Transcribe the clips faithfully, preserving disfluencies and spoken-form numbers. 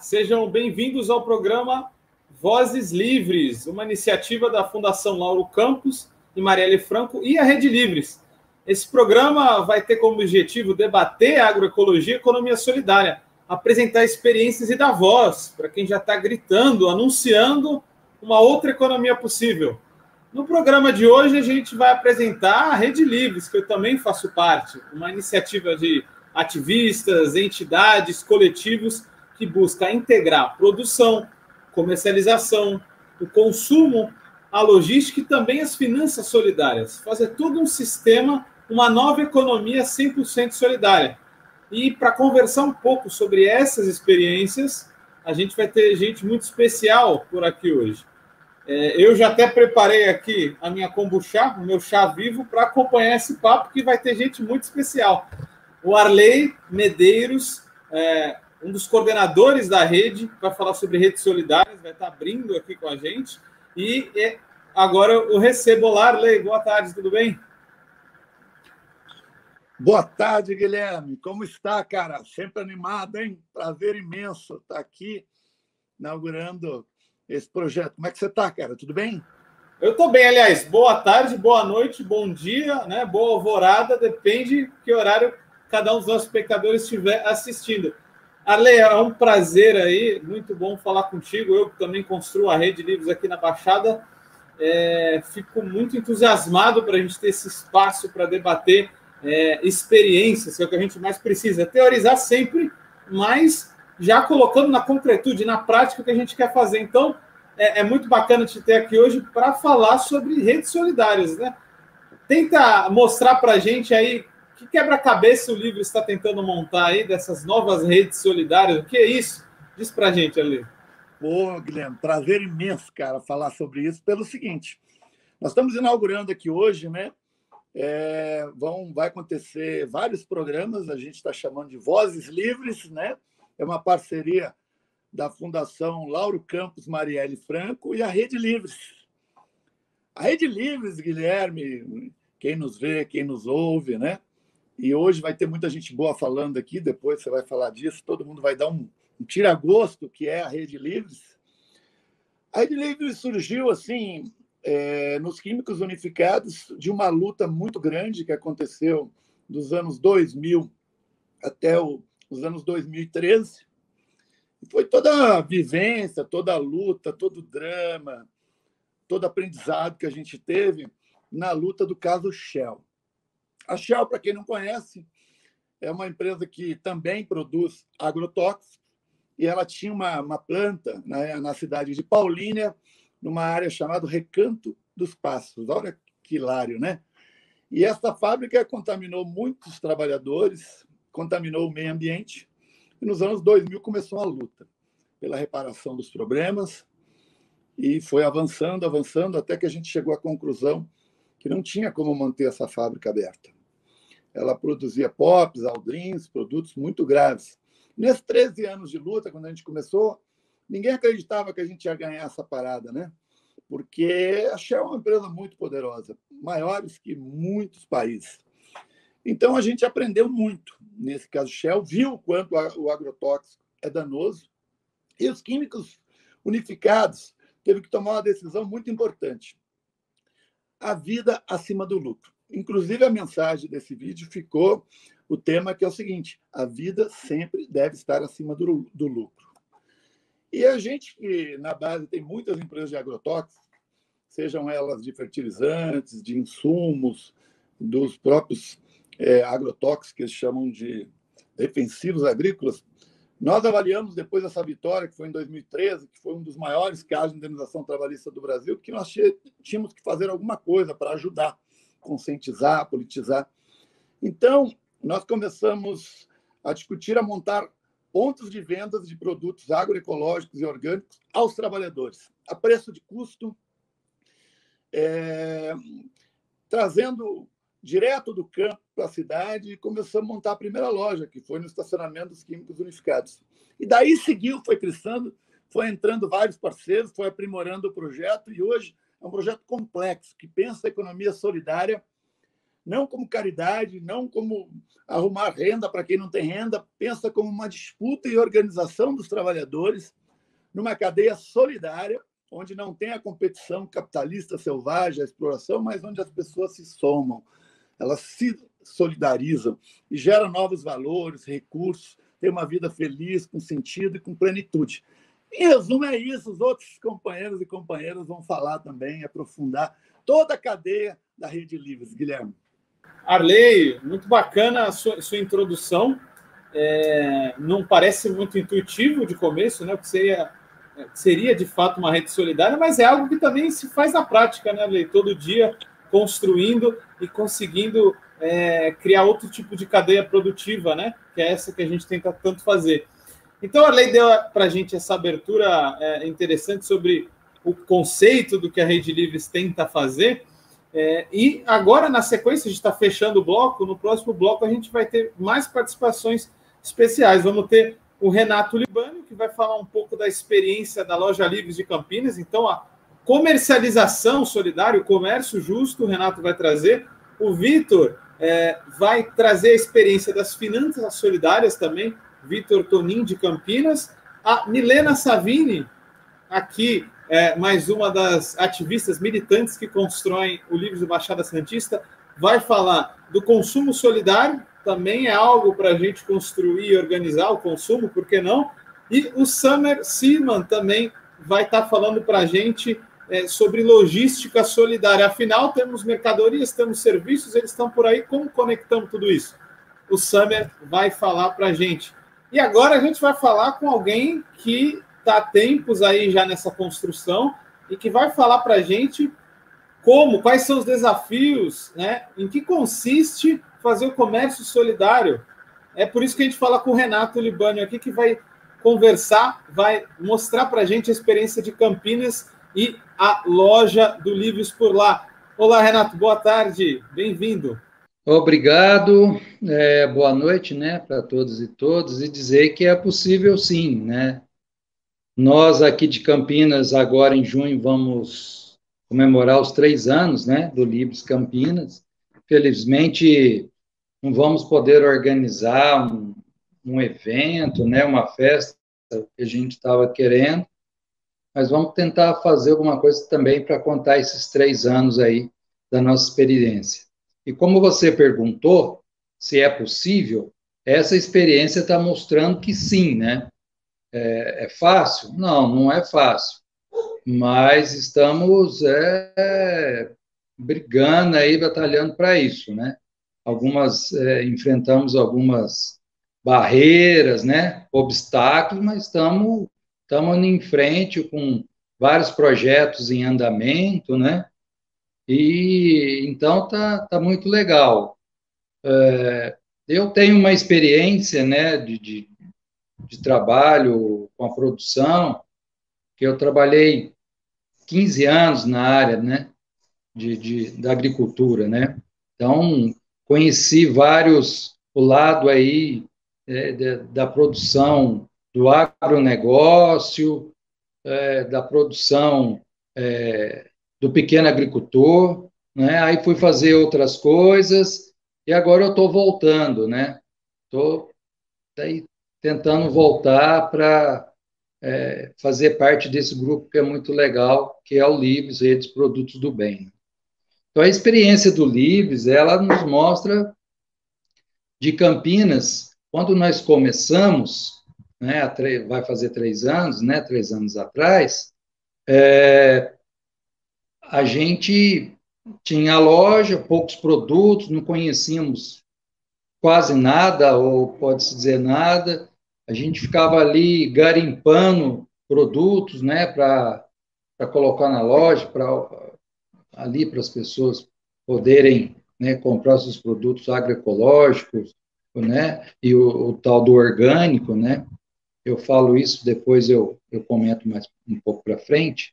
Sejam bem-vindos ao programa Vozes Livres, uma iniciativa da Fundação Lauro Campos e Marielle Franco e a Rede Livres. Esse programa vai ter como objetivo debater a agroecologia e economia solidária, apresentar experiências e dar voz para quem já está gritando, anunciando uma outra economia possível. No programa de hoje, a gente vai apresentar a Rede Livres, que eu também faço parte, uma iniciativa de ativistas, entidades, coletivos que busca integrar produção, comercialização, o consumo, a logística e também as finanças solidárias. Fazer todo um sistema, uma nova economia cem por cento solidária. E para conversar um pouco sobre essas experiências, a gente vai ter gente muito especial por aqui hoje. É, eu já até preparei aqui a minha kombucha, o meu chá vivo, para acompanhar esse papo, que vai ter gente muito especial. O Arley Medeiros, é, um dos coordenadores da rede, vai falar sobre redes solidárias, vai estar abrindo aqui com a gente. E é, agora eu recebo. Olá, Arley, boa tarde, tudo bem? Boa tarde, Guilherme. Como está, cara? Sempre animado, hein? Prazer imenso estar aqui inaugurando esse projeto. Como é que você está, cara? Tudo bem? Eu estou bem, aliás. Boa tarde, boa noite, bom dia, né? Boa alvorada, depende que horário cada um dos nossos espectadores estiver assistindo. Arley, é um prazer aí, muito bom falar contigo. Eu também construo a Rede Livres aqui na Baixada. É, fico muito entusiasmado para a gente ter esse espaço para debater é, experiências, que é o que a gente mais precisa. Teorizar sempre, mas já colocando na concretude, na prática, o que a gente quer fazer. Então, é, é muito bacana te ter aqui hoje para falar sobre redes solidárias, né? Tenta mostrar para a gente aí que quebra-cabeça o livro está tentando montar aí dessas novas redes solidárias. O que é isso? Diz para a gente, ali. Pô, Guilherme, prazer imenso, cara, falar sobre isso pelo seguinte. Nós estamos inaugurando aqui hoje, né? É, vão, vai acontecer vários programas, a gente está chamando de Vozes Livres, né? É uma parceria da Fundação Lauro Campos, Marielle Franco e a Rede Livres. A Rede Livres, Guilherme, quem nos vê, quem nos ouve, né? E hoje vai ter muita gente boa falando aqui, depois você vai falar disso, todo mundo vai dar um, um tira-gosto, que é a Rede Livres. A Rede Livres surgiu assim, é, nos Químicos Unificados, de uma luta muito grande que aconteceu dos anos dois mil até o, os anos dois mil e treze. E foi toda a vivência, toda a luta, todo o drama, todo aprendizado que a gente teve na luta do caso Shell. A Shell, para quem não conhece, é uma empresa que também produz agrotóxicos e ela tinha uma, uma planta, né, na cidade de Paulínia, numa área chamada Recanto dos Passos. Olha que hilário, né? E essa fábrica contaminou muitos trabalhadores, contaminou o meio ambiente, e nos anos dois mil começou a luta pela reparação dos problemas e foi avançando, avançando, até que a gente chegou à conclusão que não tinha como manter essa fábrica aberta. Ela produzia pops, aldrins, produtos muito graves. Nesses treze anos de luta, quando a gente começou, ninguém acreditava que a gente ia ganhar essa parada, né? Porque a Shell é uma empresa muito poderosa, maiores que muitos países. Então, a gente aprendeu muito. Nesse caso, Shell viu o quanto o agrotóxico é danoso e os químicos unificados teve que tomar uma decisão muito importante. A vida acima do lucro. Inclusive, a mensagem desse vídeo ficou o tema, que é o seguinte: a vida sempre deve estar acima do, do lucro. E a gente, que na base tem muitas empresas de agrotóxicos, sejam elas de fertilizantes, de insumos, dos próprios é, agrotóxicos, que eles chamam de defensivos agrícolas, nós avaliamos, depois dessa vitória, que foi em dois mil e treze, que foi um dos maiores casos de indenização trabalhista do Brasil, que nós tínhamos que fazer alguma coisa para ajudar, conscientizar, politizar. Então, nós começamos a discutir, a montar pontos de vendas de produtos agroecológicos e orgânicos aos trabalhadores, a preço de custo, é, trazendo direto do campo para a cidade, e começamos a montar a primeira loja, que foi no estacionamento dos Químicos Unificados. E daí seguiu, foi crescendo, foi entrando vários parceiros, foi aprimorando o projeto, e hoje é um projeto complexo, que pensa a economia solidária não como caridade, não como arrumar renda para quem não tem renda, pensa como uma disputa e organização dos trabalhadores numa cadeia solidária, onde não tem a competição capitalista selvagem, a exploração, mas onde as pessoas se somam, elas se solidarizam e geram novos valores, recursos, tem uma vida feliz, com sentido e com plenitude. Em resumo, é isso. Os outros companheiros e companheiras vão falar também, aprofundar toda a cadeia da Rede Livres. Guilherme. Arley, muito bacana a sua, sua introdução. É, não parece muito intuitivo de começo, né? Porque seria, seria, de fato, uma rede solidária, mas é algo que também se faz na prática, né, Arley? Todo dia construindo e conseguindo é, criar outro tipo de cadeia produtiva, né? Que é essa que a gente tenta tanto fazer. Então, a Arley deu para a gente essa abertura é, interessante sobre o conceito do que a Rede Livres tenta fazer. É, e agora, na sequência, a gente está fechando o bloco. No próximo bloco, a gente vai ter mais participações especiais. Vamos ter o Renato Libânio, que vai falar um pouco da experiência da Loja Livres de Campinas. Então, a comercialização solidária, o comércio justo, o Renato vai trazer. O Vitor é, vai trazer a experiência das finanças solidárias também, Vitor Tonin, de Campinas. A Milena Savini, aqui, é, mais uma das ativistas militantes que constroem o Livros do Baixada Santista, vai falar do consumo solidário, também é algo para a gente construir e organizar o consumo, por que não? E o Summer Seaman também vai estar falando para a gente é, sobre logística solidária. Afinal, temos mercadorias, temos serviços, eles estão por aí, como conectamos tudo isso? O Summer vai falar para a gente. E agora a gente vai falar com alguém que está há tempos aí já nessa construção e que vai falar para a gente como, quais são os desafios, né? Em que consiste fazer o comércio solidário. É por isso que a gente fala com o Renato Libânio aqui, que vai conversar, vai mostrar para a gente a experiência de Campinas e a loja do Livros por lá. Olá, Renato, boa tarde, bem-vindo. Obrigado, é, boa noite, né, para todos e todas, e dizer que é possível sim, né? Nós aqui de Campinas, agora em junho, vamos comemorar os três anos, né, do Livres Campinas. Felizmente, não vamos poder organizar um, um evento, né, uma festa que a gente estava querendo, mas vamos tentar fazer alguma coisa também para contar esses três anos aí da nossa experiência. E como você perguntou se é possível, essa experiência está mostrando que sim, né? É, é fácil? Não, não é fácil. Mas estamos é, brigando aí, batalhando para isso, né? Algumas, é, enfrentamos algumas barreiras, né? Obstáculos, mas estamos, estamos em frente com vários projetos em andamento, né? E então tá, tá muito legal. É, eu tenho uma experiência, né, de, de, de trabalho com a produção, que eu trabalhei quinze anos na área, né, de, de, da agricultura, né. Então, conheci vários, o lado aí é, de, da produção do agronegócio, é, da produção é, do pequeno agricultor, né? Aí fui fazer outras coisas e agora eu estou voltando, né? Estou tentando voltar para é, fazer parte desse grupo que é muito legal, que é o Livres, Redes Produtos do Bem. Então, a experiência do Livres, ela nos mostra de Campinas, quando nós começamos, né, vai fazer três anos, né, três anos atrás, é, a gente tinha loja, poucos produtos, não conhecíamos quase nada, ou pode-se dizer nada. A gente ficava ali garimpando produtos, né, para colocar na loja, para ali para as pessoas poderem, né, comprar seus produtos agroecológicos, né, e o, o tal do orgânico, né. Eu falo isso, depois eu, eu comento mais um pouco para frente.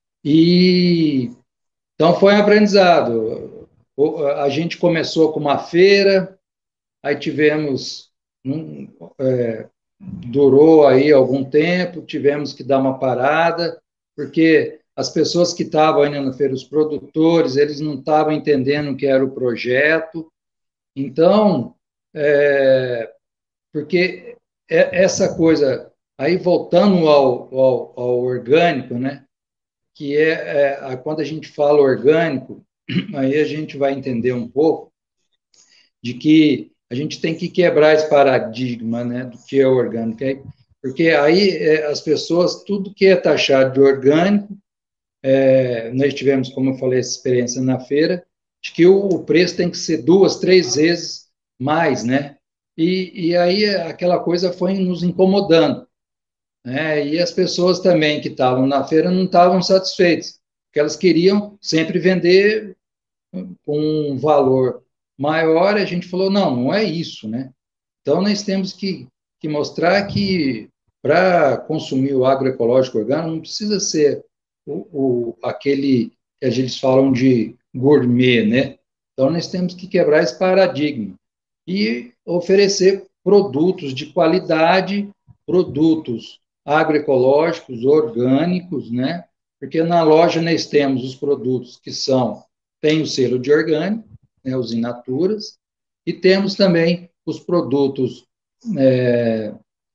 E então foi um aprendizado. A gente começou com uma feira, aí tivemos, um, é, durou aí algum tempo, tivemos que dar uma parada, porque as pessoas que estavam indo na feira, os produtores, eles não estavam entendendo o que era o projeto. Então, é, porque essa coisa, aí voltando ao, ao, ao orgânico, né, que é, é, quando a gente fala orgânico, aí a gente vai entender um pouco de que a gente tem que quebrar esse paradigma, né, do que é orgânico, porque aí é, as pessoas, tudo que é taxado de orgânico, é, nós tivemos, como eu falei, essa experiência na feira, de que o, o preço tem que ser duas, três vezes mais, né? E, e aí aquela coisa foi nos incomodando, né? E as pessoas também que estavam na feira não estavam satisfeitas, porque elas queriam sempre vender com um valor maior. A gente falou, não, não é isso, né? Então, nós temos que, que mostrar que para consumir o agroecológico orgânico não precisa ser o, o, aquele que eles falam de gourmet, né? Então, nós temos que quebrar esse paradigma e oferecer produtos de qualidade, produtos agroecológicos, orgânicos, né? Porque na loja nós temos os produtos que são, tem o selo de orgânico, né, os in naturas, e temos também os produtos é,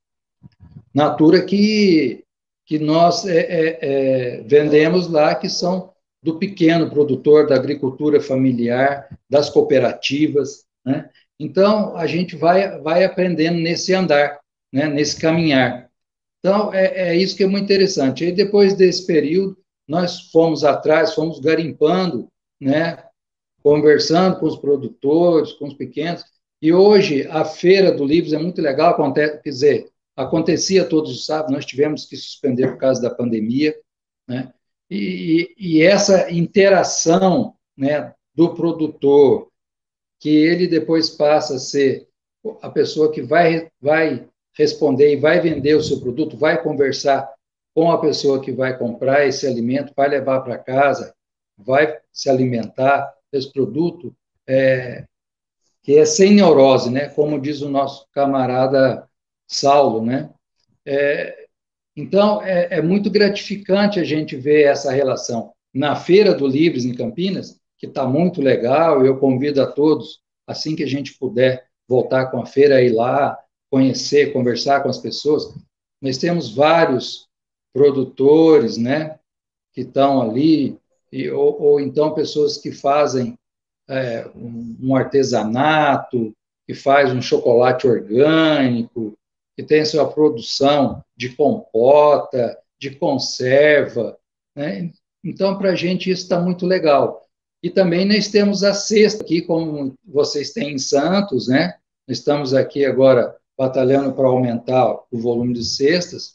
natura que, que nós é, é, é, vendemos lá, que são do pequeno produtor, da agricultura familiar, das cooperativas, né? Então, a gente vai, vai aprendendo nesse andar, né, nesse caminhar. Então, é, é isso que é muito interessante. E depois desse período, nós fomos atrás, fomos garimpando, né, conversando com os produtores, com os pequenos, e hoje a Feira do Livros é muito legal, acontece, quer dizer, acontecia todos os sábados, nós tivemos que suspender por causa da pandemia, né, e, e essa interação, né, do produtor, que ele depois passa a ser a pessoa que vai, vai responder e vai vender o seu produto, vai conversar com a pessoa que vai comprar esse alimento, vai levar para casa, vai se alimentar desse produto, é, que é sem neurose, né? Como diz o nosso camarada Saulo, né? É, então, é, é muito gratificante a gente ver essa relação. Na Feira do Livros, em Campinas, que está muito legal, eu convido a todos, assim que a gente puder voltar com a feira, a ir lá, conhecer, conversar com as pessoas. Nós temos vários produtores, né, que estão ali, e, ou, ou então pessoas que fazem é, um, um artesanato, que faz um chocolate orgânico, que tem sua produção de compota, de conserva, né? Então, para a gente, isso está muito legal. E também nós temos a cesta aqui, como vocês têm em Santos, né? Nós estamos aqui agora batalhando para aumentar o volume de cestas.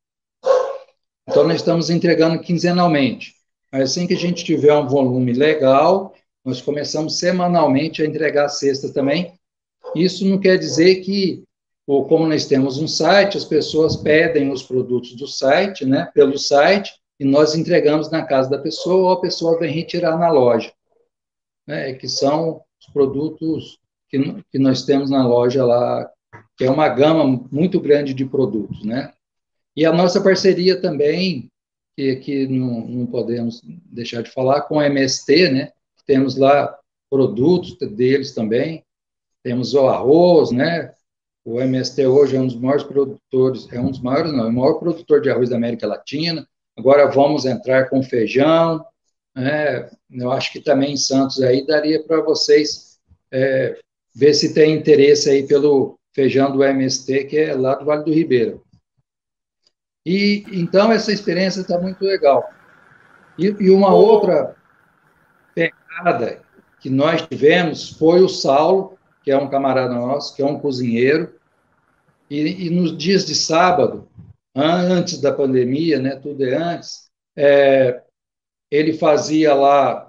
Então, nós estamos entregando quinzenalmente. Mas assim que a gente tiver um volume legal, nós começamos semanalmente a entregar cestas também. Isso não quer dizer que, ou como nós temos um site, as pessoas pedem os produtos do site, né, pelo site, e nós entregamos na casa da pessoa, ou a pessoa vem retirar na loja, né, que são os produtos que, que nós temos na loja lá, que é uma gama muito grande de produtos, né. E a nossa parceria também, que, que não, não podemos deixar de falar, com a M S T, né, temos lá produtos deles também, temos o arroz, né, o M S T hoje é um dos maiores produtores, é um dos maiores, não, é o maior produtor de arroz da América Latina. Agora vamos entrar com feijão, né? Eu acho que também em Santos aí daria para vocês é, ver se tem interesse aí pelo feijão do M S T, que é lá do Vale do Ribeira. E então essa experiência está muito legal. E, e uma outra pegada que nós tivemos foi o Saulo, que é um camarada nosso, que é um cozinheiro, e, e nos dias de sábado, antes da pandemia, né, tudo é antes, é, ele fazia lá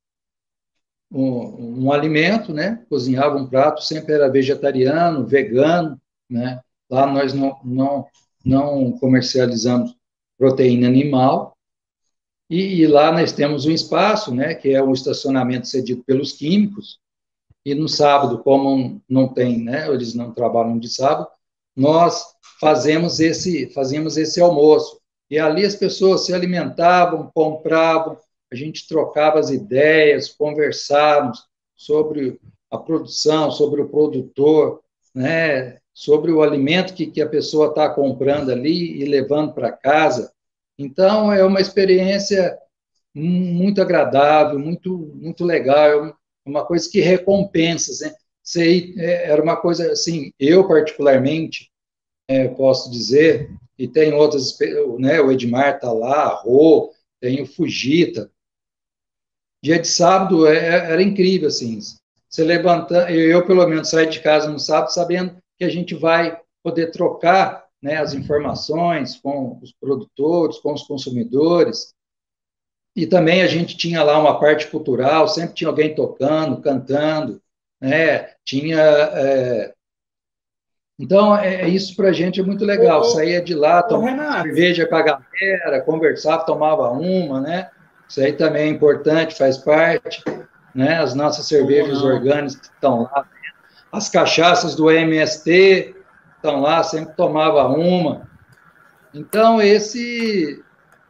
um, um alimento, né, cozinhava um prato, sempre era vegetariano, vegano, né, lá nós não, não, não comercializamos proteína animal, e, e lá nós temos um espaço, né, que é um estacionamento cedido pelos químicos, e no sábado, como não tem, né, eles não trabalham de sábado, nós fazemos esse, fazemos esse almoço. E ali as pessoas se alimentavam, compravam, a gente trocava as ideias, conversávamos sobre a produção, sobre o produtor, né, sobre o alimento que, que a pessoa está comprando ali e levando para casa. Então, é uma experiência muito agradável, muito, muito legal, uma coisa que recompensa, né? Sei, era uma coisa assim, eu particularmente, é, posso dizer, e tem outras, né, o Edmar está lá, a Rô, tem o Fujita. Dia de sábado é, era incrível, assim, você levanta, eu pelo menos saio de casa no sábado sabendo que a gente vai poder trocar, né, as informações com os produtores, com os consumidores, e também a gente tinha lá uma parte cultural, sempre tinha alguém tocando, cantando, né, tinha... É... Então, é, isso para a gente é muito legal, ô, saía de lá, ô, tomava cerveja com a galera, conversava, tomava uma, né, isso aí também é importante, faz parte, né, as nossas cervejas orgânicas que estão lá, as cachaças do M S T estão lá, sempre tomava uma. Então, esse...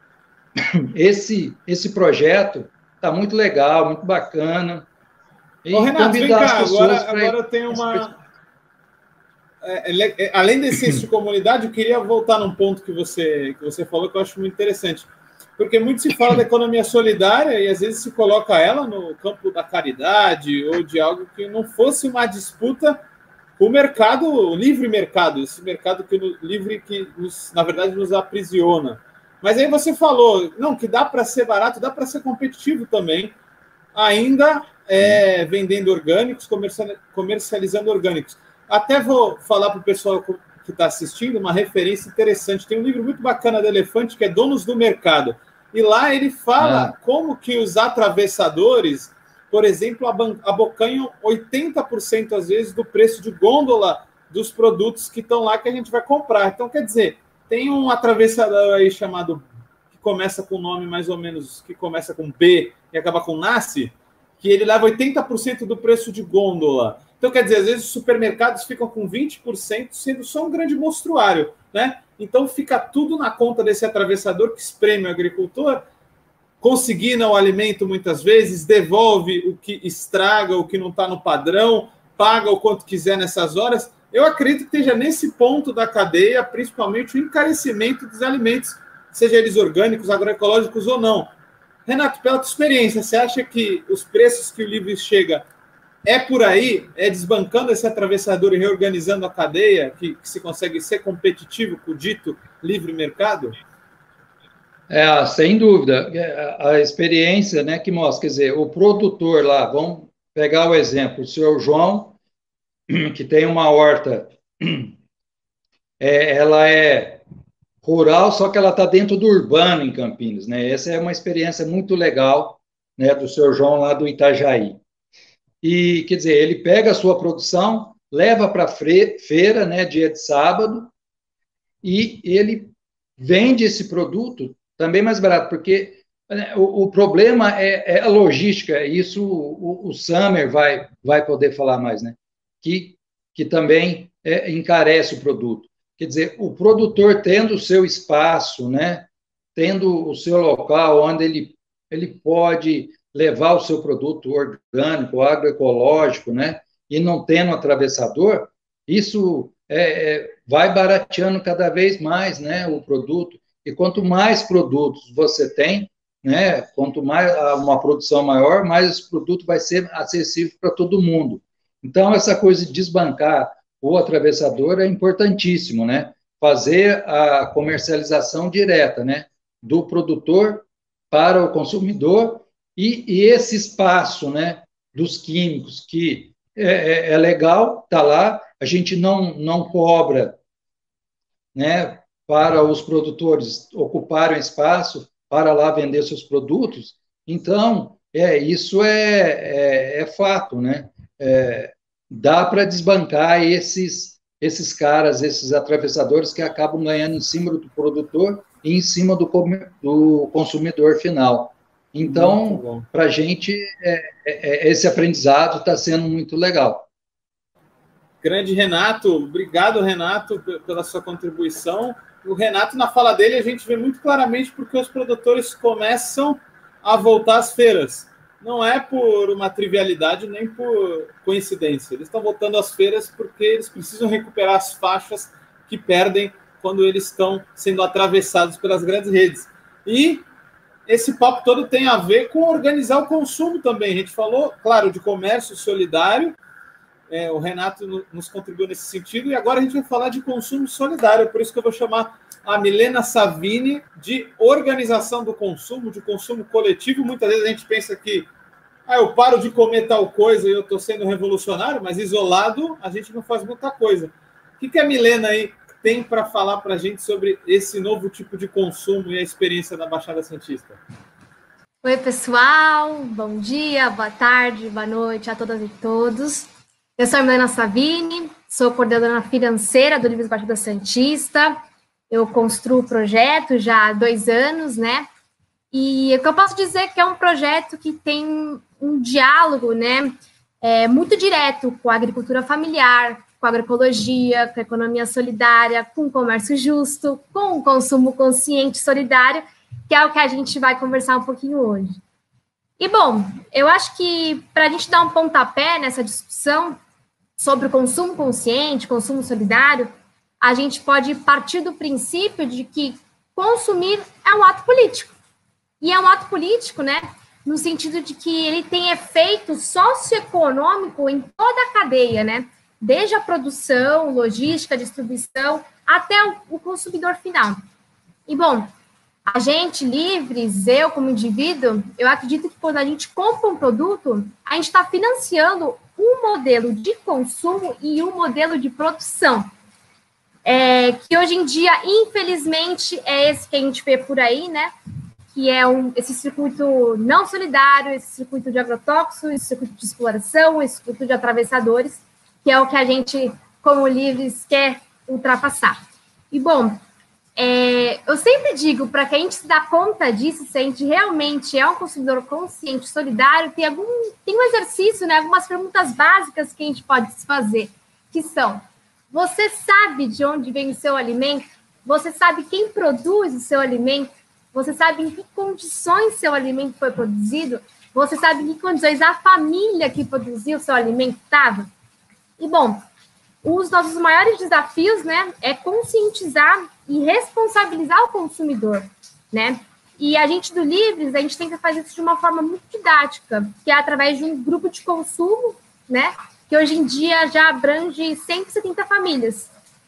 Esse, esse projeto está muito legal, muito bacana. E Ô, Renato, vem cá, agora, agora eu tenho esse... uma... É, é, além desse senso de comunidade, eu queria voltar num ponto que você, que você falou que eu acho muito interessante. Porque muito se fala da economia solidária e às vezes se coloca ela no campo da caridade ou de algo que não fosse uma disputa com o mercado, o livre mercado, esse mercado que, livre que, nos, na verdade, nos aprisiona. Mas aí você falou, não, que dá para ser barato, dá para ser competitivo também, ainda é, vendendo orgânicos, comercializando orgânicos. Até vou falar para o pessoal que está assistindo uma referência interessante. Tem um livro muito bacana do Elefante, que é Donos do Mercado. E lá ele fala ah. como que os atravessadores, por exemplo, abocanham oitenta por cento, às vezes, do preço de gôndola dos produtos que estão lá que a gente vai comprar. Então, quer dizer... Tem um atravessador aí chamado, que começa com nome mais ou menos, que começa com B e acaba com Nasce, que ele leva oitenta por cento do preço de gôndola. Então, quer dizer, às vezes os supermercados ficam com vinte por cento, sendo só um grande mostruário, né? Então, fica tudo na conta desse atravessador que espreme o agricultor, consigna o alimento muitas vezes, devolve o que estraga, o que não está no padrão, paga o quanto quiser nessas horas. Eu acredito que esteja nesse ponto da cadeia, principalmente o encarecimento dos alimentos, seja eles orgânicos, agroecológicos ou não. Renato, pela tua experiência, você acha que os preços que o livro chega é por aí, é desbancando esse atravessador e reorganizando a cadeia, que, que se consegue ser competitivo com o dito livre mercado? É, sem dúvida. A experiência, né, que mostra, quer dizer, o produtor lá, vamos pegar o exemplo, o senhor João, que tem uma horta, é, ela é rural, só que ela está dentro do urbano em Campinas, né? Essa é uma experiência muito legal, né, do senhor João lá do Itajaí. E, quer dizer, ele pega a sua produção, leva para a feira, né, dia de sábado, e ele vende esse produto também mais barato, porque né, o, o problema é, é a logística, isso o, o Summer vai, vai poder falar mais, né? Que, que também é, encarece o produto. Quer dizer, o produtor tendo o seu espaço, né, tendo o seu local onde ele, ele pode levar o seu produto orgânico, agroecológico, né, e não tendo atravessador, isso é, é, vai barateando cada vez mais, né, o produto. E quanto mais produtos você tem, né, quanto mais uma produção maior, mais esse produto vai ser acessível para todo mundo. Então, essa coisa de desbancar o atravessador é importantíssimo, né? Fazer a comercialização direta, né? Do produtor para o consumidor e, e esse espaço, né? Dos químicos, que é, é, é legal, está lá, a gente não, não cobra, né? Para os produtores ocuparem espaço para lá vender seus produtos. Então, é, isso é, é, é fato, né? É, dá para desbancar esses, esses caras, esses atravessadores que acabam ganhando em cima do produtor e em cima do, do consumidor final. Então, para a gente, é, é, esse aprendizado está sendo muito legal. Grande Renato, obrigado, Renato, pela sua contribuição. o Renato, na fala dele, a gente vê muito claramente porque os produtores começam a voltar às feiras. Não é por uma trivialidade nem por coincidência. Eles estão voltando às feiras porque eles precisam recuperar as faixas que perdem quando eles estão sendo atravessados pelas grandes redes. E esse papo todo tem a ver com organizar o consumo também. A gente falou, claro, de comércio solidário. É, o Renato nos contribuiu nesse sentido. E agora a gente vai falar de consumo solidário. Por isso que eu vou chamar a Milena Savini de organização do consumo, de consumo coletivo. Muitas vezes a gente pensa que ah, eu paro de comer tal coisa e eu estou sendo revolucionário, mas isolado a gente não faz muita coisa. O que, que a Milena aí tem para falar para a gente sobre esse novo tipo de consumo e a experiência da Baixada Santista? Oi, pessoal. Bom dia, boa tarde, boa noite a todas e todos. Eu sou a Milena Savini, sou coordenadora financeira do Livros Baixada Santista. Eu construo o projeto já há dois anos, né? E o que eu posso dizer é que é um projeto que tem um diálogo, né, é, muito direto com a agricultura familiar, com a agroecologia, com a economia solidária, com o comércio justo, com o consumo consciente e solidário, que é o que a gente vai conversar um pouquinho hoje. E, bom, eu acho que para a gente dar um pontapé nessa discussão sobre o consumo consciente, consumo solidário, a gente pode partir do princípio de que consumir é um ato político. E é um ato político, né, no sentido de que ele tem efeito socioeconômico em toda a cadeia, né, desde a produção, logística, distribuição, até o consumidor final. E, bom, a gente, Livres, eu como indivíduo, eu acredito que quando a gente compra um produto, a gente está financiando um modelo de consumo e um modelo de produção. É, que hoje em dia, infelizmente, é esse que a gente vê por aí, né? Que é um, esse circuito não solidário, esse circuito de agrotóxicos, esse circuito de exploração, esse circuito de atravessadores, que é o que a gente, como Livres, quer ultrapassar. E, bom, é, eu sempre digo, para que a gente se dá conta disso, se a gente realmente é um consumidor consciente, solidário, tem, algum, tem um exercício, né, algumas perguntas básicas que a gente pode se fazer, que são: você sabe de onde vem o seu alimento? Você sabe quem produz o seu alimento? Você sabe em que condições seu alimento foi produzido? Você sabe em que condições a família que produziu o seu alimento estava? E, bom, os nossos maiores desafios, né, é conscientizar e responsabilizar o consumidor, né? E a gente do Livres, a gente tenta fazer isso de uma forma muito didática, que é através de um grupo de consumo, né, que hoje em dia já abrange cento e setenta famílias.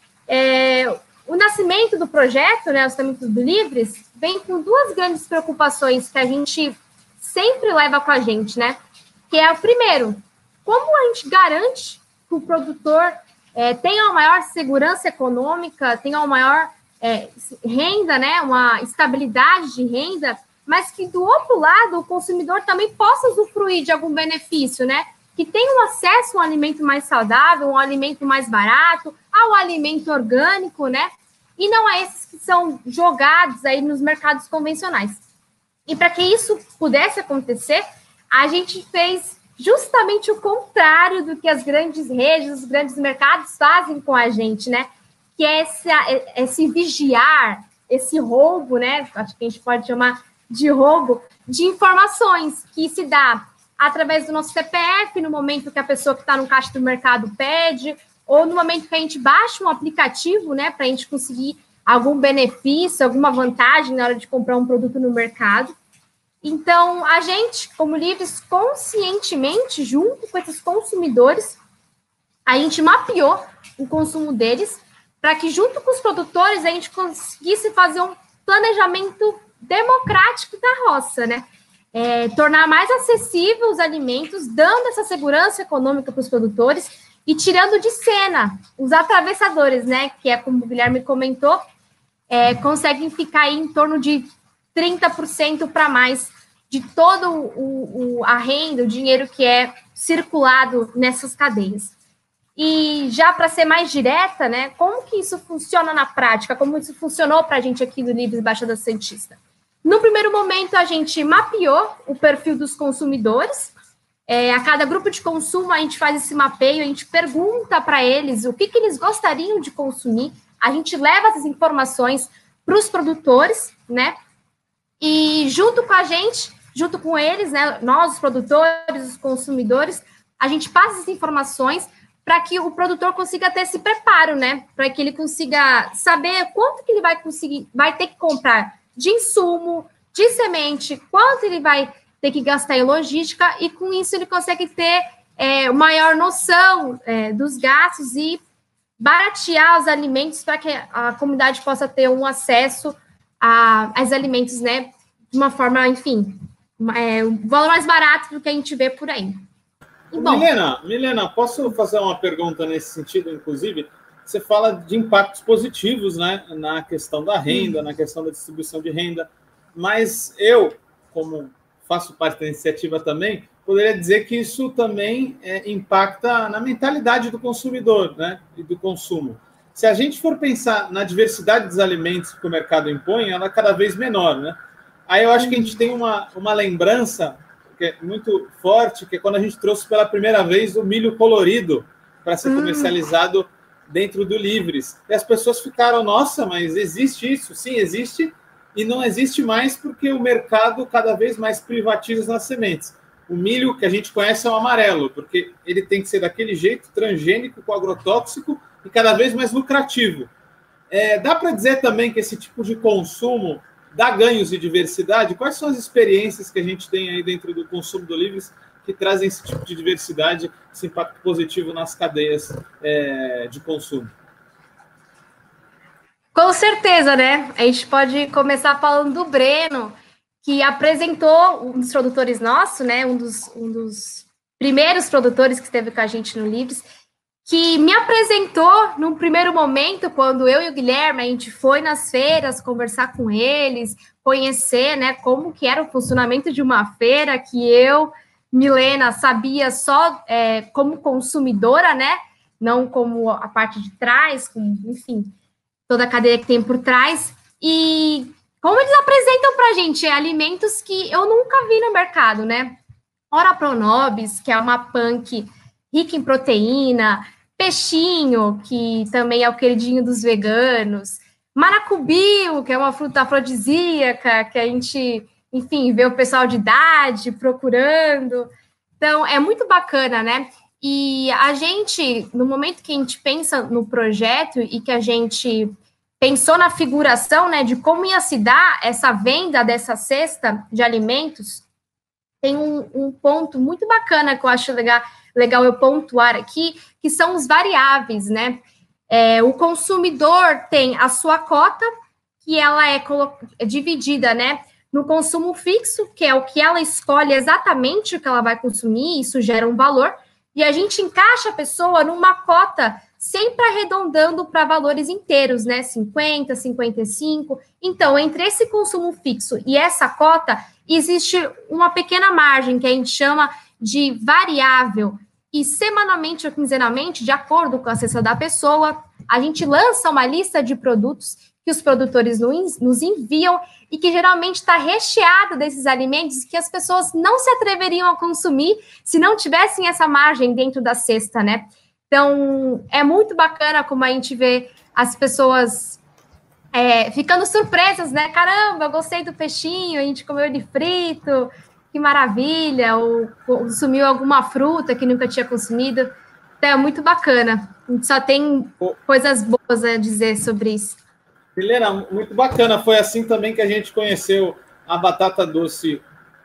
É, o nascimento do projeto, né, o nascimento do Livres, vem com duas grandes preocupações que a gente sempre leva com a gente, né? Que é o primeiro, como a gente garante que o produtor é, tenha uma maior segurança econômica, tenha uma maior é, renda, né? Uma estabilidade de renda, mas que do outro lado o consumidor também possa usufruir de algum benefício, né? Que tenha um acesso a um alimento mais saudável, um alimento mais barato, ao alimento orgânico, né? E não a esses que são jogados aí nos mercados convencionais. E para que isso pudesse acontecer, a gente fez justamente o contrário do que as grandes redes, os grandes mercados fazem com a gente, né? Que é esse, esse vigiar, esse roubo, né? Acho que a gente pode chamar de roubo de informações que se dá através do nosso C P F, no momento que a pessoa que está no caixa do mercado pede, ou no momento que a gente baixa um aplicativo, né, para a gente conseguir algum benefício, alguma vantagem na hora de comprar um produto no mercado. Então, a gente, como Livres, conscientemente, junto com esses consumidores, a gente mapeou o consumo deles para que, junto com os produtores, a gente conseguisse fazer um planejamento democrático da roça, né? É, tornar mais acessível os alimentos, dando essa segurança econômica para os produtores e tirando de cena os atravessadores, né, que é como o Guilherme comentou, é, conseguem ficar aí em torno de trinta por cento para mais de todo o, o, a renda, o dinheiro que é circulado nessas cadeias. E já para ser mais direta, né, como que isso funciona na prática, como isso funcionou para a gente aqui do Livres Baixada Santista? No primeiro momento, a gente mapeou o perfil dos consumidores. É, a cada grupo de consumo, a gente faz esse mapeio, a gente pergunta para eles o que, que eles gostariam de consumir, A gente leva essas informações para os produtores, né? E junto com a gente, junto com eles, né? Nós, os produtores, os consumidores, a gente passa essas informações para que o produtor consiga ter esse preparo, né? Para que ele consiga saber quanto que ele vai conseguir, vai ter que comprar de insumo, de semente, quanto ele vai ter que gastar em logística, e com isso ele consegue ter é, maior noção é, dos gastos e baratear os alimentos para que a comunidade possa ter um acesso a, aos alimentos, né? De uma forma, enfim, é, um valor mais barato do que a gente vê por aí. E, bom, Milena, Milena, posso fazer uma pergunta nesse sentido, inclusive? Você fala de impactos positivos, né, na questão da renda, na questão da distribuição de renda, mas eu, como faço parte da iniciativa também, poderia dizer que isso também é, impacta na mentalidade do consumidor, né, e do consumo. Se a gente for pensar na diversidade dos alimentos que o mercado impõe, ela é cada vez menor, né? Aí eu acho que a gente tem uma, uma lembrança que é muito forte, que é quando a gente trouxe pela primeira vez o milho colorido para ser comercializado dentro do Livres. E as pessoas ficaram, nossa, mas existe isso? Sim, existe, e não existe mais porque o mercado cada vez mais privatiza as sementes. O milho que a gente conhece é o amarelo, porque ele tem que ser daquele jeito, transgênico, com agrotóxico, e cada vez mais lucrativo. É, dá para dizer também que esse tipo de consumo dá ganhos de diversidade? Quais são as experiências que a gente tem aí dentro do consumo do Livres que trazem esse tipo de diversidade, esse impacto positivo nas cadeias é, de consumo? Com certeza, né? A gente pode começar falando do Breno, que apresentou um dos produtores nossos, né? Um dos, um dos primeiros produtores que esteve com a gente no Livres, que me apresentou num primeiro momento, quando eu e o Guilherme, a gente foi nas feiras conversar com eles, conhecer, né, como que era o funcionamento de uma feira, que eu, Milena, sabia só é, como consumidora, né, não como a parte de trás, com, enfim, toda a cadeia que tem por trás, e como eles apresentam para a gente alimentos que eu nunca vi no mercado, né, Ora Pronobis, que é uma punk rica em proteína, peixinho, que também é o queridinho dos veganos, maracubio, que é uma fruta afrodisíaca, que a gente, enfim, vê o pessoal de idade procurando. Então, é muito bacana, né? E a gente, no momento que a gente pensa no projeto e que a gente pensou na figuração, né, de como ia se dar essa venda dessa cesta de alimentos, tem um, um ponto muito bacana que eu acho legal, legal eu pontuar aqui, que são os variáveis, né? É, o consumidor tem a sua cota, que ela é, é dividida, né, no consumo fixo, que é o que ela escolhe exatamente o que ela vai consumir, isso gera um valor, e a gente encaixa a pessoa numa cota sempre arredondando para valores inteiros, né, cinquenta, cinquenta e cinco. Então, entre esse consumo fixo e essa cota, existe uma pequena margem que a gente chama de variável, e semanalmente ou quinzenalmente, de acordo com a cesta da pessoa, a gente lança uma lista de produtos que os produtores nos enviam e que geralmente está recheado desses alimentos que as pessoas não se atreveriam a consumir se não tivessem essa margem dentro da cesta, né? Então, é muito bacana como a gente vê as pessoas é, ficando surpresas, né? Caramba, eu gostei do peixinho, a gente comeu ele frito, que maravilha, ou consumiu alguma fruta que nunca tinha consumido. Então, é muito bacana. A gente só tem coisas boas a dizer sobre isso. Milena, muito bacana. Foi assim também que a gente conheceu a batata doce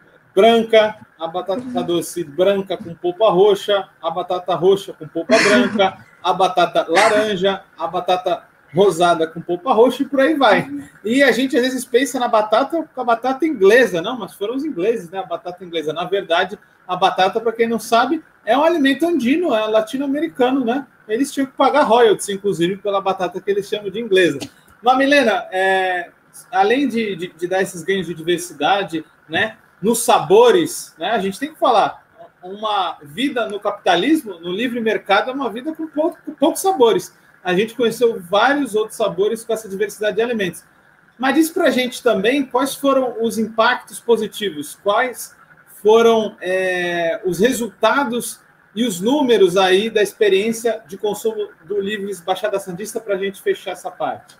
branca, a batata doce branca com polpa roxa, a batata roxa com polpa branca, a batata laranja, a batata rosada com polpa roxa e por aí vai. E a gente às vezes pensa na batata com a batata inglesa, não, mas foram os ingleses, né? A batata inglesa. Na verdade, a batata, para quem não sabe, é um alimento andino, é latino-americano, né? Eles tinham que pagar royalties, inclusive, pela batata que eles chamam de inglesa. Mas, Milena, é, além de, de, de dar esses ganhos de diversidade, né, nos sabores, né, a gente tem que falar, uma vida no capitalismo, no livre mercado, é uma vida com, pouco, com poucos sabores. A gente conheceu vários outros sabores com essa diversidade de alimentos. Mas diz para a gente também quais foram os impactos positivos, quais foram é, os resultados e os números aí da experiência de consumo do Livres Baixada Santista para a gente fechar essa parte.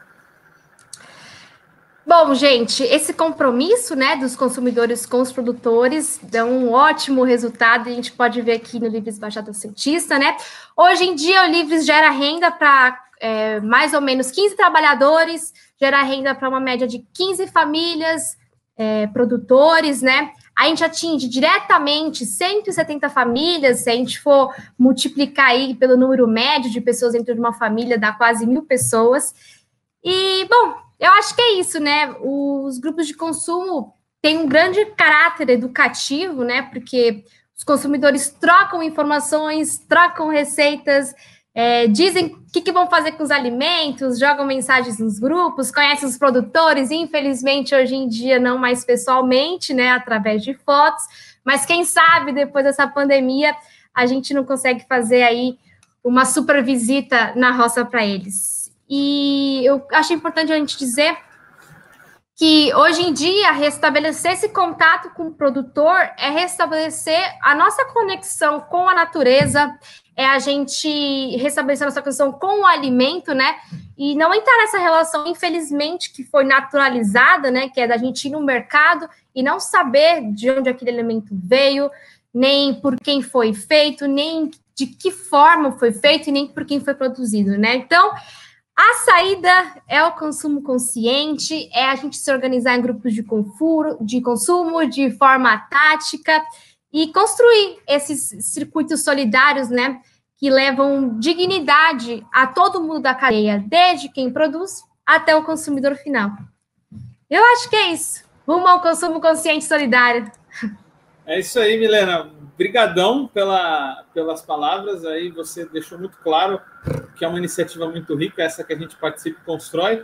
Bom, gente, esse compromisso, né, dos consumidores com os produtores dá um ótimo resultado, a gente pode ver aqui no Livres Baixada Santista, né? Hoje em dia, o Livres gera renda para é, mais ou menos quinze trabalhadores, gera renda para uma média de quinze famílias, é, produtores, né? A gente atinge diretamente cento e setenta famílias, se a gente for multiplicar aí pelo número médio de pessoas dentro de uma família, dá quase mil pessoas. E, bom, eu acho que é isso, né? Os grupos de consumo têm um grande caráter educativo, né? Porque os consumidores trocam informações, trocam receitas, é, dizem o que, que vão fazer com os alimentos, jogam mensagens nos grupos, conhecem os produtores, infelizmente, hoje em dia, não mais pessoalmente, né? Através de fotos, mas quem sabe, depois dessa pandemia, a gente não consegue fazer aí uma super visita na roça para eles. E eu acho importante a gente dizer que, hoje em dia, restabelecer esse contato com o produtor é restabelecer a nossa conexão com a natureza, é a gente restabelecer a nossa conexão com o alimento, né? E não entrar nessa relação, infelizmente, que foi naturalizada, né? Que é da gente ir no mercado e não saber de onde aquele alimento veio, nem por quem foi feito, nem de que forma foi feito e nem por quem foi produzido, né? Então, a saída é o consumo consciente, é a gente se organizar em grupos de, confuro, de consumo de forma tática e construir esses circuitos solidários, né, que levam dignidade a todo mundo da cadeia, desde quem produz até o consumidor final. Eu acho que é isso. Rumo ao consumo consciente e solidário. É isso aí, Milena. Brigadão pela, pelas palavras, aí você deixou muito claro que é uma iniciativa muito rica, essa que a gente participa e constrói,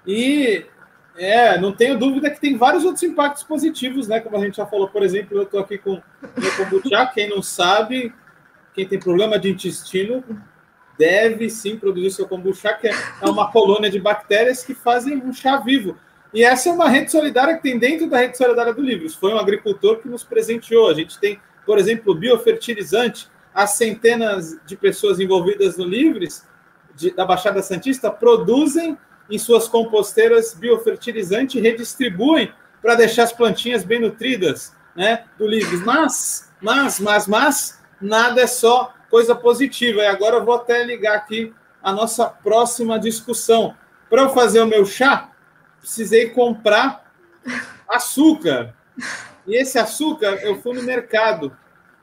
e é, não tenho dúvida que tem vários outros impactos positivos, né? Como a gente já falou, por exemplo, eu estou aqui com o meu kombucha, quem não sabe, quem tem problema de intestino, deve sim produzir seu kombucha, que é uma colônia de bactérias que fazem um chá vivo. E essa é uma rede solidária que tem dentro da rede solidária do Livres. Foi um agricultor que nos presenteou. A gente tem, por exemplo, biofertilizante. As centenas de pessoas envolvidas no Livres, de, da Baixada Santista, produzem em suas composteiras biofertilizante e redistribuem para deixar as plantinhas bem nutridas, né, do Livres. Mas, mas, mas, mas, nada é só coisa positiva. E agora eu vou até ligar aqui a nossa próxima discussão. Para eu fazer o meu chá, precisei comprar açúcar. E esse açúcar, eu fui no mercado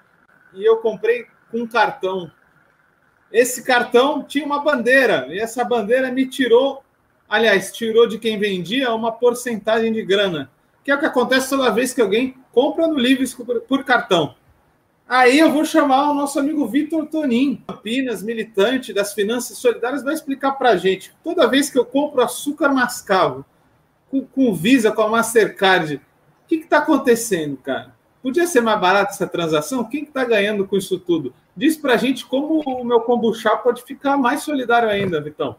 e eu comprei com cartão. Esse cartão tinha uma bandeira, e essa bandeira me tirou, aliás, tirou de quem vendia uma porcentagem de grana, que é o que acontece toda vez que alguém compra no Livres por cartão. Aí eu vou chamar o nosso amigo Vitor Tonin, Campinas, militante das Finanças Solidárias, vai explicar para a gente. Toda vez que eu compro açúcar mascavo, com, com Visa, com a Mastercard, o que está acontecendo, cara? Podia ser mais barata essa transação? Quem está ganhando com isso tudo? Diz para a gente como o meu kombucha pode ficar mais solidário ainda, Vitão.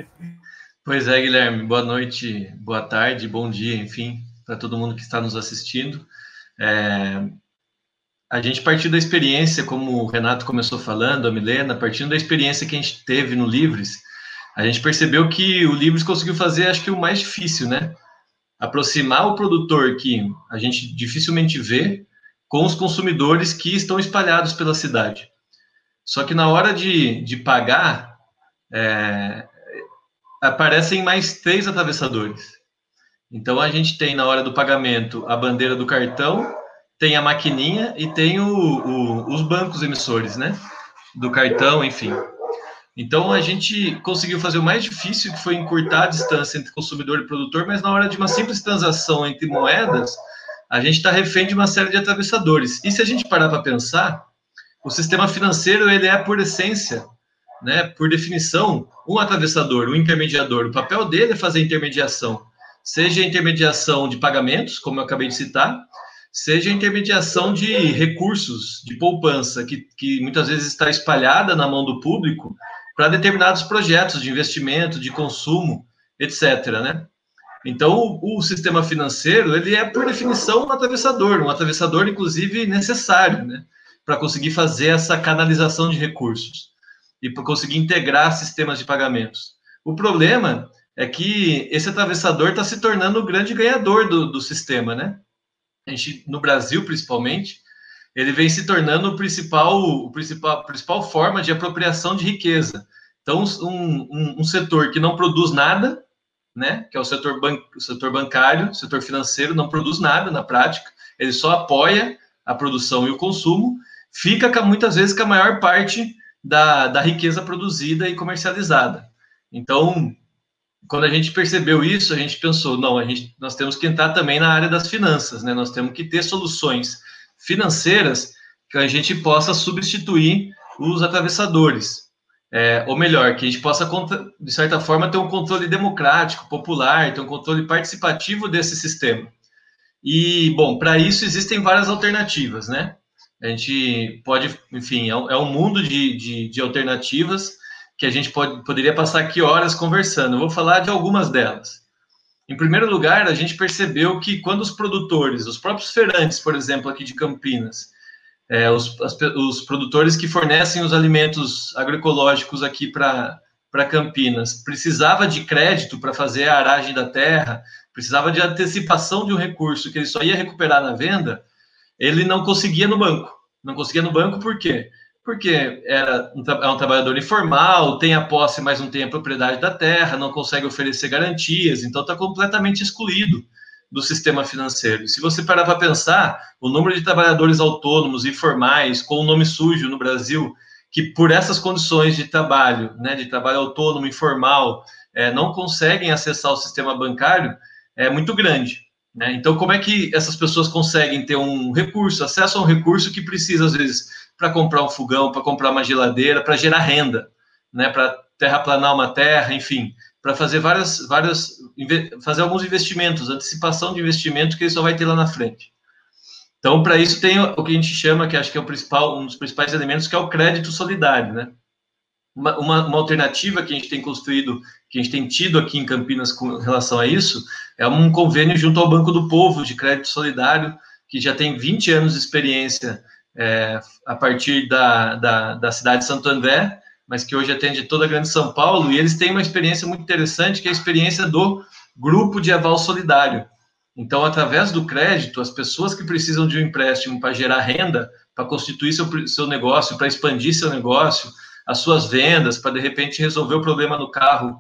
Pois é, Guilherme. Boa noite, boa tarde, bom dia, enfim, para todo mundo que está nos assistindo. É... A gente partiu da experiência, como o Renato começou falando, a Milena, partindo da experiência que a gente teve no Livres, a gente percebeu que o Livres conseguiu fazer, acho que o mais difícil, né? Aproximar o produtor, que a gente dificilmente vê, com os consumidores que estão espalhados pela cidade. Só que na hora de, de pagar, é, aparecem mais três atravessadores. Então, a gente tem, na hora do pagamento, a bandeira do cartão, tem a maquininha e tem o, o, os bancos emissores, né? Do cartão, enfim. Então, a gente conseguiu fazer o mais difícil, que foi encurtar a distância entre consumidor e produtor, mas na hora de uma simples transação entre moedas, a gente está refém de uma série de atravessadores. E se a gente parar para pensar, o sistema financeiro, ele é, por essência, né, por definição, um atravessador, um intermediador. O papel dele é fazer intermediação, seja intermediação de pagamentos, como eu acabei de citar, seja intermediação de recursos, de poupança, que, que muitas vezes está espalhada na mão do público para determinados projetos de investimento, de consumo, etcétera, né? Então, o, o sistema financeiro, ele é, por definição, um atravessador, um atravessador, inclusive, necessário, né? para conseguir fazer essa canalização de recursos e para conseguir integrar sistemas de pagamentos. O problema é que esse atravessador está se tornando o grande ganhador do, do sistema, né? A gente, no Brasil, principalmente, ele vem se tornando o principal, o principal, a principal forma de apropriação de riqueza. Então, um, um, um setor que não produz nada, né, que é o setor, ban o setor bancário, o setor financeiro, não produz nada na prática, ele só apoia a produção e o consumo, fica com, muitas vezes com a maior parte da, da riqueza produzida e comercializada. Então, quando a gente percebeu isso, a gente pensou, não, a gente, nós temos que entrar também na área das finanças, né? Nós temos que ter soluções financeiras que a gente possa substituir os atravessadores. É, ou melhor, que a gente possa, de certa forma, ter um controle democrático, popular, ter um controle participativo desse sistema. E, bom, para isso existem várias alternativas, né? A gente pode, enfim, é um, é um mundo de, de, de alternativas que a gente pode, poderia passar aqui horas conversando. Eu vou falar de algumas delas. Em primeiro lugar, a gente percebeu que quando os produtores, os próprios feirantes, por exemplo, aqui de Campinas, é, os, as, os produtores que fornecem os alimentos agroecológicos aqui para para Campinas, precisava de crédito para fazer a aragem da terra, precisava de antecipação de um recurso que ele só ia recuperar na venda, ele não conseguia no banco. Não conseguia no banco por quê? Porque era um, é um trabalhador informal, tem a posse, mas não tem a propriedade da terra, não consegue oferecer garantias, então está completamente excluído do sistema financeiro. Se você parar para pensar, o número de trabalhadores autônomos, informais, com o nome sujo no Brasil, que por essas condições de trabalho, né, de trabalho autônomo, informal, é, não conseguem acessar o sistema bancário, é muito grande. Né? Então, como é que essas pessoas conseguem ter um recurso, acesso a um recurso que precisa, às vezes, para comprar um fogão, para comprar uma geladeira, para gerar renda, né, para terraplanar uma terra, enfim, para fazer várias, várias, fazer alguns investimentos, antecipação de investimento que ele só vai ter lá na frente. Então, para isso tem o que a gente chama, que acho que é o principal, um dos principais elementos, que é o crédito solidário, né? Uma, uma, uma alternativa que a gente tem construído, que a gente tem tido aqui em Campinas com relação a isso, é um convênio junto ao Banco do Povo de crédito solidário, que já tem vinte anos de experiência é, a partir da, da, da cidade de Santo André, mas que hoje atende toda a grande São Paulo, e eles têm uma experiência muito interessante, que é a experiência do Grupo de Aval Solidário. Então, através do crédito, as pessoas que precisam de um empréstimo para gerar renda, para constituir seu, seu negócio, para expandir seu negócio, as suas vendas, para, de repente, resolver o problema no carro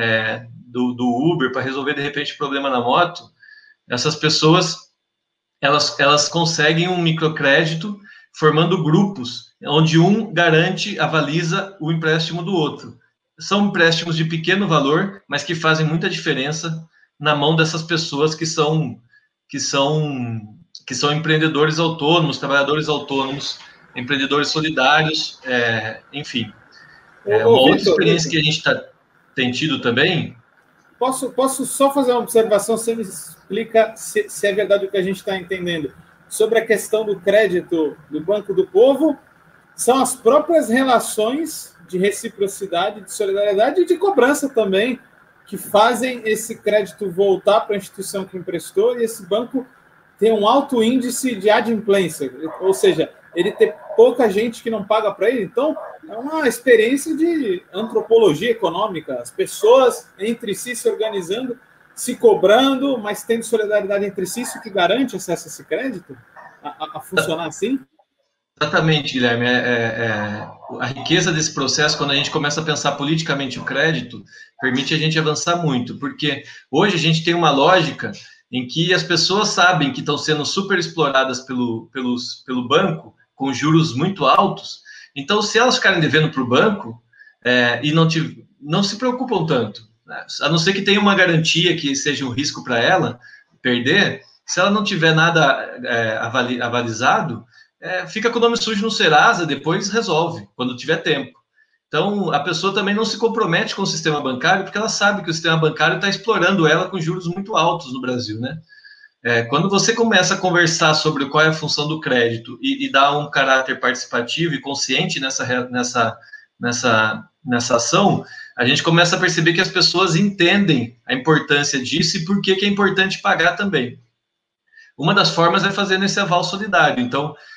é, do, do Uber, para resolver, de repente, o problema na moto, essas pessoas, elas, elas conseguem um microcrédito formando grupos, onde um garante, avaliza o empréstimo do outro. São empréstimos de pequeno valor, mas que fazem muita diferença na mão dessas pessoas que são, que são, que são empreendedores autônomos, trabalhadores autônomos, empreendedores solidários, é, enfim. É, uma outra experiência que a gente tá, tem tido também... Posso, posso só fazer uma observação, você me explica se, se é verdade o que a gente está entendendo. Sobre a questão do crédito do Banco do Povo, são as próprias relações de reciprocidade, de solidariedade e de cobrança também, que fazem esse crédito voltar para a instituição que emprestou, e esse banco tem um alto índice de adimplência, ou seja, ele tem pouca gente que não paga para ele. Então, é uma experiência de antropologia econômica, as pessoas entre si se organizando, se cobrando, mas tendo solidariedade entre si, isso que garante acesso a esse crédito, a, a, a funcionar assim? Exatamente, Guilherme. É, é, é, a riqueza desse processo, quando a gente começa a pensar politicamente o crédito, permite a gente avançar muito, porque hoje a gente tem uma lógica em que as pessoas sabem que estão sendo super exploradas pelo, pelos, pelo banco, com juros muito altos, então se elas ficarem devendo para o banco é, e não, te, não se preocupam tanto, né? A não ser que tenha uma garantia que seja um risco para ela perder, se ela não tiver nada é, avali, avalizado, É, fica com o nome sujo no Serasa, depois resolve, quando tiver tempo. Então, a pessoa também não se compromete com o sistema bancário, porque ela sabe que o sistema bancário está explorando ela com juros muito altos no Brasil, né? É, quando você começa a conversar sobre qual é a função do crédito e, e dá um caráter participativo e consciente nessa, nessa, nessa, nessa ação, a gente começa a perceber que as pessoas entendem a importância disso e por que, que é importante pagar também. Uma das formas é fazer esse aval solidário. Então,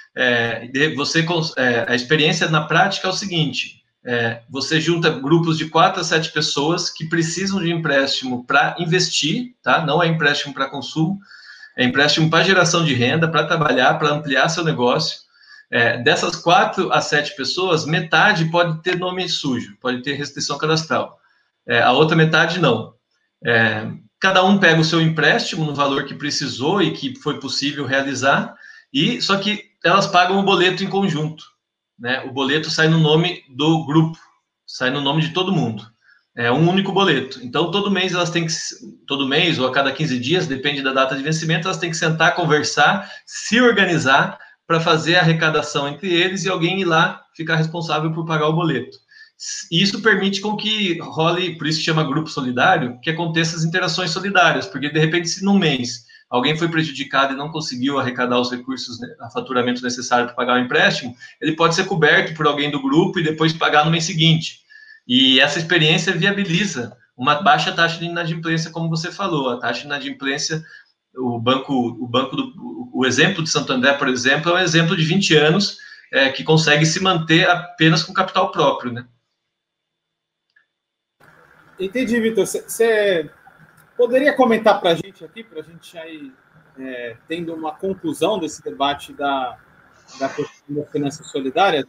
é, você, é, a experiência na prática é o seguinte, é, você junta grupos de quatro a sete pessoas que precisam de empréstimo para investir, tá? Não é empréstimo para consumo, é empréstimo para geração de renda, para trabalhar, para ampliar seu negócio. É, dessas quatro a sete pessoas, metade pode ter nome sujo, pode ter restrição cadastral. É, a outra metade não. É, cada um pega o seu empréstimo no valor que precisou e que foi possível realizar, e só que elas pagam o boleto em conjunto, né? O boleto sai no nome do grupo, sai no nome de todo mundo. É um único boleto. Então, todo mês elas têm que, todo mês ou a cada quinze dias, depende da data de vencimento, elas têm que sentar, conversar, se organizar para fazer a arrecadação entre eles e alguém ir lá ficar responsável por pagar o boleto. E isso permite com que role, por isso chama grupo solidário, que aconteça as interações solidárias, porque de repente se num mês alguém foi prejudicado e não conseguiu arrecadar os recursos, né, a faturamento necessário para pagar o empréstimo, ele pode ser coberto por alguém do grupo e depois pagar no mês seguinte. E essa experiência viabiliza uma baixa taxa de inadimplência, como você falou. A taxa de inadimplência, o banco, o banco do, o exemplo de Santo André, por exemplo, é um exemplo de vinte anos é, que consegue se manter apenas com capital próprio, né? Entendi, Vitor. Você poderia comentar para a gente aqui, para a gente aí é, tendo uma conclusão desse debate da, da, da finança solidária,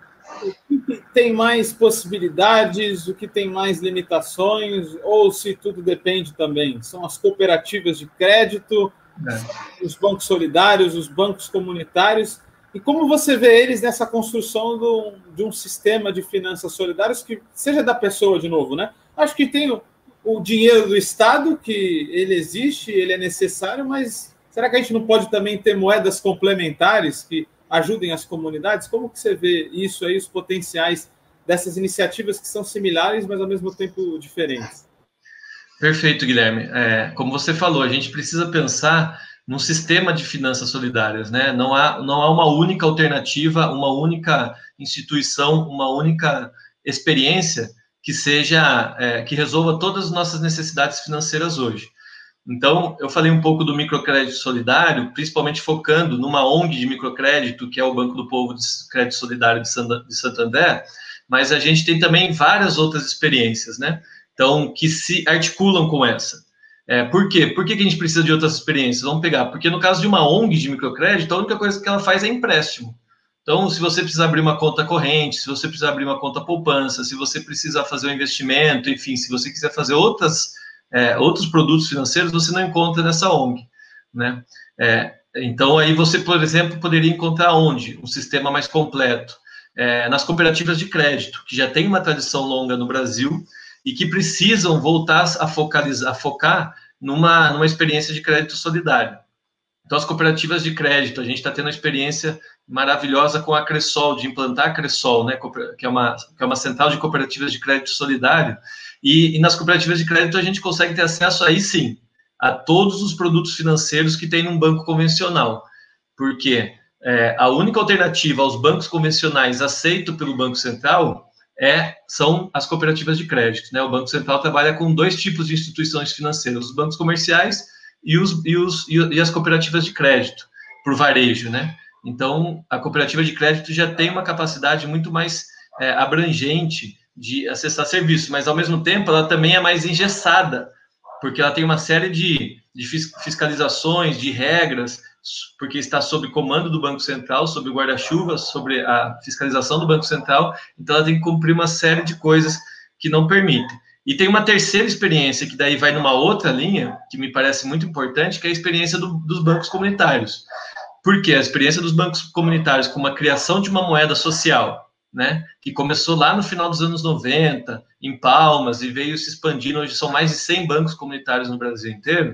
o que tem mais possibilidades, o que tem mais limitações, ou se tudo depende também? São as cooperativas de crédito, é. os bancos solidários, os bancos comunitários, e como você vê eles nessa construção do, de um sistema de finanças solidárias que seja da pessoa de novo, né? Acho que tem o, o dinheiro do Estado, que ele existe, ele é necessário, mas será que a gente não pode também ter moedas complementares que ajudem as comunidades? Como que você vê isso aí, os potenciais dessas iniciativas que são similares, mas ao mesmo tempo diferentes? Perfeito, Guilherme. É, como você falou, a gente precisa pensar num sistema de finanças solidárias, né? Não há, não há uma única alternativa, uma única instituição, uma única experiência que seja, é, que resolva todas as nossas necessidades financeiras hoje. Então, eu falei um pouco do microcrédito solidário, principalmente focando numa O N G de microcrédito, que é o Banco do Povo de Crédito Solidário de Santo André, mas a gente tem também várias outras experiências, né? Então, que se articulam com essa. É, por quê? Por que a gente precisa de outras experiências? Vamos pegar, porque no caso de uma O N G de microcrédito, a única coisa que ela faz é empréstimo. Então, se você precisar abrir uma conta corrente, se você precisar abrir uma conta poupança, se você precisar fazer um investimento, enfim, se você quiser fazer outras, é, outros produtos financeiros, você não encontra nessa O N G, né? É, então, aí você, por exemplo, poderia encontrar onde? Um sistema mais completo. É, nas cooperativas de crédito, que já tem uma tradição longa no Brasil e que precisam voltar a focalizar, a focar numa, numa experiência de crédito solidário. Então, as cooperativas de crédito, a gente está tendo uma experiência maravilhosa com a Cressol, de implantar a Cressol, né, que é uma, que é uma central de cooperativas de crédito solidário, e, e nas cooperativas de crédito a gente consegue ter acesso aí sim, a todos os produtos financeiros que tem num banco convencional, porque é, a única alternativa aos bancos convencionais aceito pelo Banco Central é, são as cooperativas de crédito, né? O Banco Central trabalha com dois tipos de instituições financeiras, os bancos comerciais e, os, e, os, e as cooperativas de crédito, por varejo, né? Então, a cooperativa de crédito já tem uma capacidade muito mais é, abrangente de acessar serviços, mas, ao mesmo tempo, ela também é mais engessada, porque ela tem uma série de, de fiscalizações, de regras, porque está sob comando do Banco Central, sob o guarda-chuva, sobre a fiscalização do Banco Central, então ela tem que cumprir uma série de coisas que não permitem. E tem uma terceira experiência, que daí vai numa outra linha, que me parece muito importante, que é a experiência do, dos bancos comunitários. Por quê? A experiência dos bancos comunitários com uma criação de uma moeda social, né, que começou lá no final dos anos noventa, em Palmas, e veio se expandindo, hoje são mais de cem bancos comunitários no Brasil inteiro,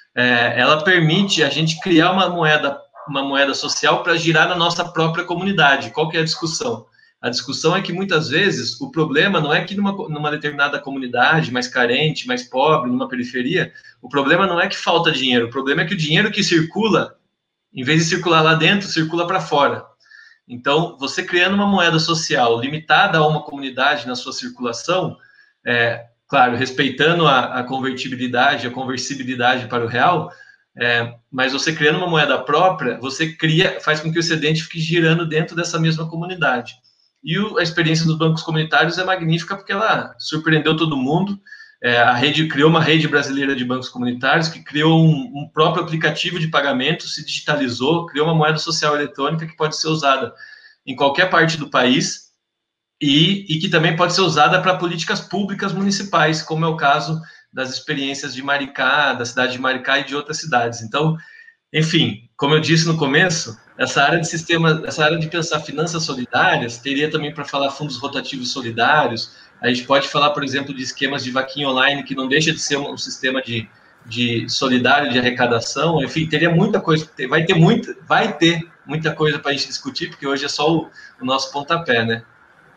é, ela permite a gente criar uma moeda, uma moeda social para girar na nossa própria comunidade. Qual que é a discussão? A discussão é que, muitas vezes, o problema não é que numa, numa determinada comunidade mais carente, mais pobre, numa periferia, o problema não é que falta dinheiro, o problema é que o dinheiro que circula, em vez de circular lá dentro, circula para fora. Então, você criando uma moeda social limitada a uma comunidade na sua circulação, é, claro, respeitando a, a convertibilidade, a conversibilidade para o real, É, mas você criando uma moeda própria, você cria, faz com que o excedente fique girando dentro dessa mesma comunidade. E o, a experiência dos bancos comunitários é magnífica porque ela surpreendeu todo mundo. É, a rede criou uma rede brasileira de bancos comunitários que criou um, um próprio aplicativo de pagamento, se digitalizou, criou uma moeda social eletrônica que pode ser usada em qualquer parte do país e, e que também pode ser usada para políticas públicas municipais, como é o caso das experiências de Maricá, da cidade de Maricá e de outras cidades. Então, enfim, como eu disse no começo, essa área de sistema, essa área de pensar finanças solidárias, teria também para falar fundos rotativos solidários. A gente pode falar, por exemplo, de esquemas de vaquinha online, que não deixa de ser um sistema de, de solidário de arrecadação. Enfim, teria muita coisa, vai ter muita, vai ter muita coisa para a gente discutir, porque hoje é só o, o nosso pontapé, né?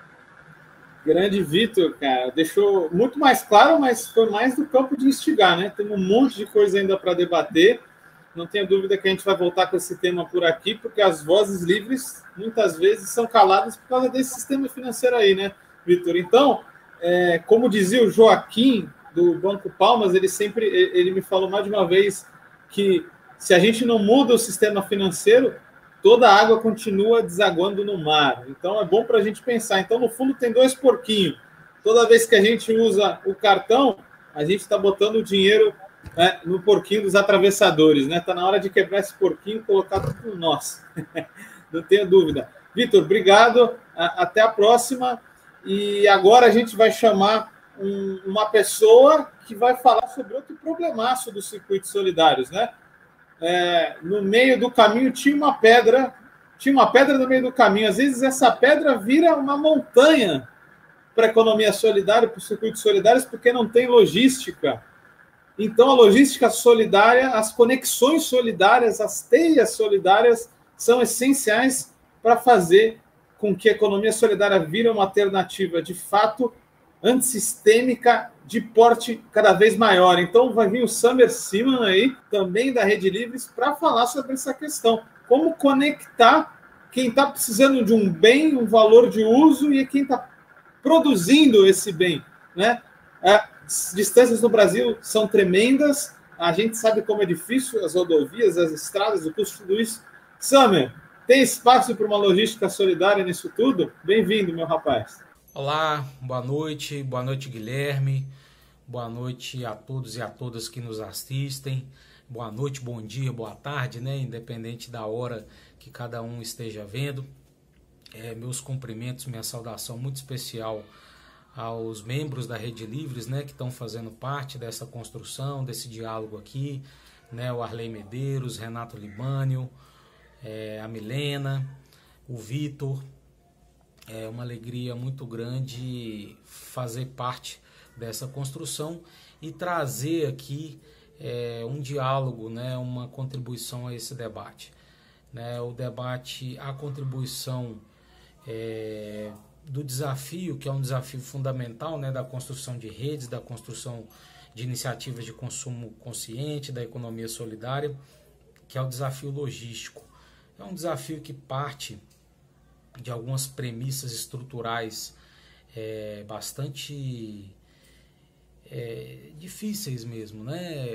Grande Vitor, cara, deixou muito mais claro, mas foi mais do campo de instigar, né? Tem um monte de coisa ainda para debater. Não tenho dúvida que a gente vai voltar com esse tema por aqui, porque as vozes livres, muitas vezes, são caladas por causa desse sistema financeiro aí, né, Vitor? Então, é, como dizia o Joaquim, do Banco Palmas, ele sempre ele me falou mais de uma vez que se a gente não muda o sistema financeiro, toda a água continua desaguando no mar. Então, é bom para a gente pensar. Então, no fundo, tem dois porquinhos. Toda vez que a gente usa o cartão, a gente está botando o dinheiro, né, no porquinho dos atravessadores. Está, né? Na hora de quebrar esse porquinho e colocar tudo no nosso. Não tenho dúvida. Vitor, obrigado. Até a próxima. E agora a gente vai chamar um, uma pessoa que vai falar sobre outro problemaço dos circuitos solidários, né? É, no meio do caminho tinha uma pedra, tinha uma pedra no meio do caminho. Às vezes essa pedra vira uma montanha para a economia solidária, para os circuitos solidários, porque não tem logística. Então, a logística solidária, as conexões solidárias, as teias solidárias são essenciais para fazer com que a economia solidária vire uma alternativa, de fato, antissistêmica, de porte cada vez maior. Então, vai vir o Samer Siman aí, também da Rede Livres, para falar sobre essa questão. Como conectar quem está precisando de um bem, um valor de uso, e quem está produzindo esse bem, né? As distâncias no Brasil são tremendas, a gente sabe como é difícil, as rodovias, as estradas, o custo de tudo isso. Samer, tem espaço para uma logística solidária nisso tudo? Bem-vindo, meu rapaz. Olá, boa noite, boa noite, Guilherme, boa noite a todos e a todas que nos assistem, boa noite, bom dia, boa tarde, né? Independente da hora que cada um esteja vendo. É, meus cumprimentos, minha saudação muito especial aos membros da Rede Livres, né, que estão fazendo parte dessa construção, desse diálogo aqui, né, o Arley Medeiros, Renato Libânio, é, a Milena, o Vitor. É uma alegria muito grande fazer parte dessa construção e trazer aqui é, um diálogo, né, uma contribuição a esse debate. Né, o debate, a contribuição é, do desafio, que é um desafio fundamental, né, da construção de redes, da construção de iniciativas de consumo consciente, da economia solidária, que é o desafio logístico. É um desafio que parte de algumas premissas estruturais é, bastante é, difíceis mesmo, né?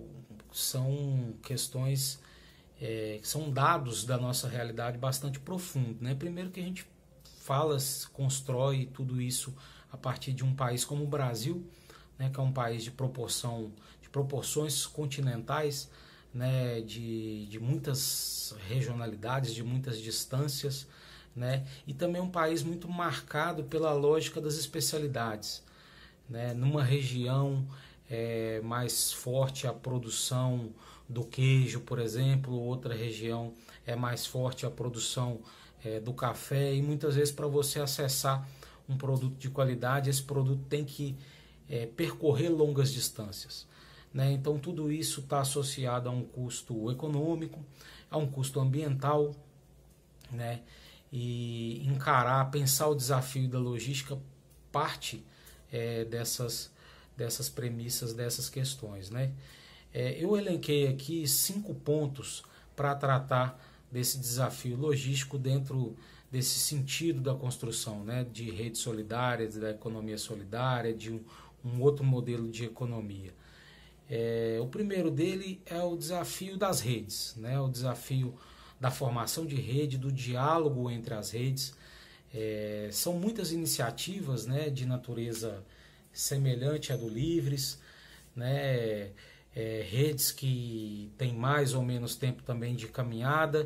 São questões, é, são dados da nossa realidade bastante profundos, né? Primeiro que a gente fala, constrói tudo isso a partir de um país como o Brasil, né? Que é um país de proporção, de proporções continentais, né? De, de muitas regionalidades, de muitas distâncias, né? E também um país muito marcado pela lógica das especialidades, né? Numa região é, mais forte a produção do queijo, por exemplo, outra região é mais forte a produção é, do café, e muitas vezes para você acessar um produto de qualidade, esse produto tem que é, percorrer longas distâncias, né? Então tudo isso está associado a um custo econômico, a um custo ambiental, né? E encarar, pensar o desafio da logística parte é, dessas, dessas premissas, dessas questões, né? É, eu elenquei aqui cinco pontos para tratar desse desafio logístico dentro desse sentido da construção, né, de redes solidárias, da economia solidária, de um, um outro modelo de economia. É, o primeiro dele é o desafio das redes, né? O desafio da formação de rede, do diálogo entre as redes. É, são muitas iniciativas, né, de natureza semelhante à do Livres, né, é, redes que têm mais ou menos tempo também de caminhada,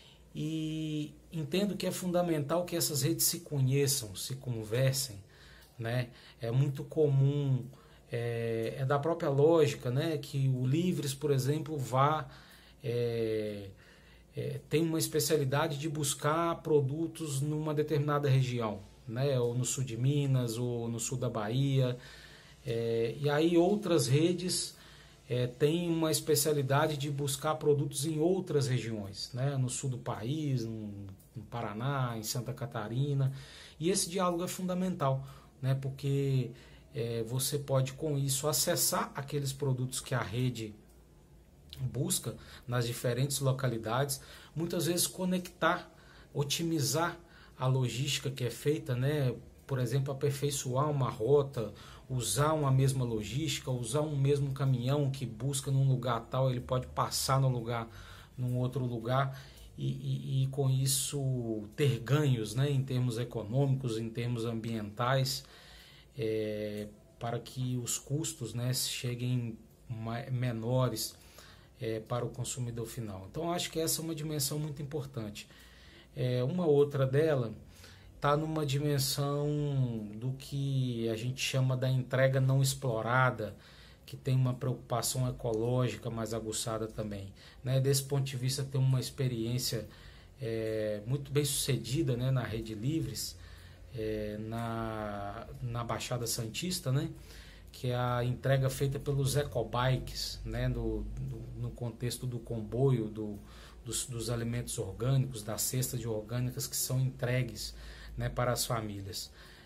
e entendo que é fundamental que essas redes se conheçam, se conversem, né? É muito comum, é, é da própria lógica, né, que o Livres, por exemplo, vá... É, É, tem uma especialidade de buscar produtos numa determinada região, né? Ou no sul de Minas, ou no sul da Bahia. É, e aí outras redes é, têm uma especialidade de buscar produtos em outras regiões, né? No sul do país, no, no Paraná, em Santa Catarina. E esse diálogo é fundamental, né? Porque é, você pode com isso acessar aqueles produtos que a rede busca nas diferentes localidades, muitas vezes conectar, otimizar a logística que é feita, né? Por exemplo, aperfeiçoar uma rota, usar uma mesma logística, usar um mesmo caminhão que busca num lugar tal, ele pode passar no lugar, num outro lugar, e, e, e com isso ter ganhos, né? Em termos econômicos, em termos ambientais, é, para que os custos, né, cheguem menores É, para o consumidor final. Então, acho que essa é uma dimensão muito importante. É, uma outra dela está numa dimensão do que a gente chama da entrega não explorada, que tem uma preocupação ecológica mais aguçada também, né? Desse ponto de vista, tem uma experiência é, muito bem sucedida, né, na Rede Livres, é, na, na Baixada Santista, né? Que é a entrega feita pelos ecobikes, né, no, no contexto do comboio, do, dos, dos alimentos orgânicos, das cestas de orgânicas que são entregues, né, para as famílias.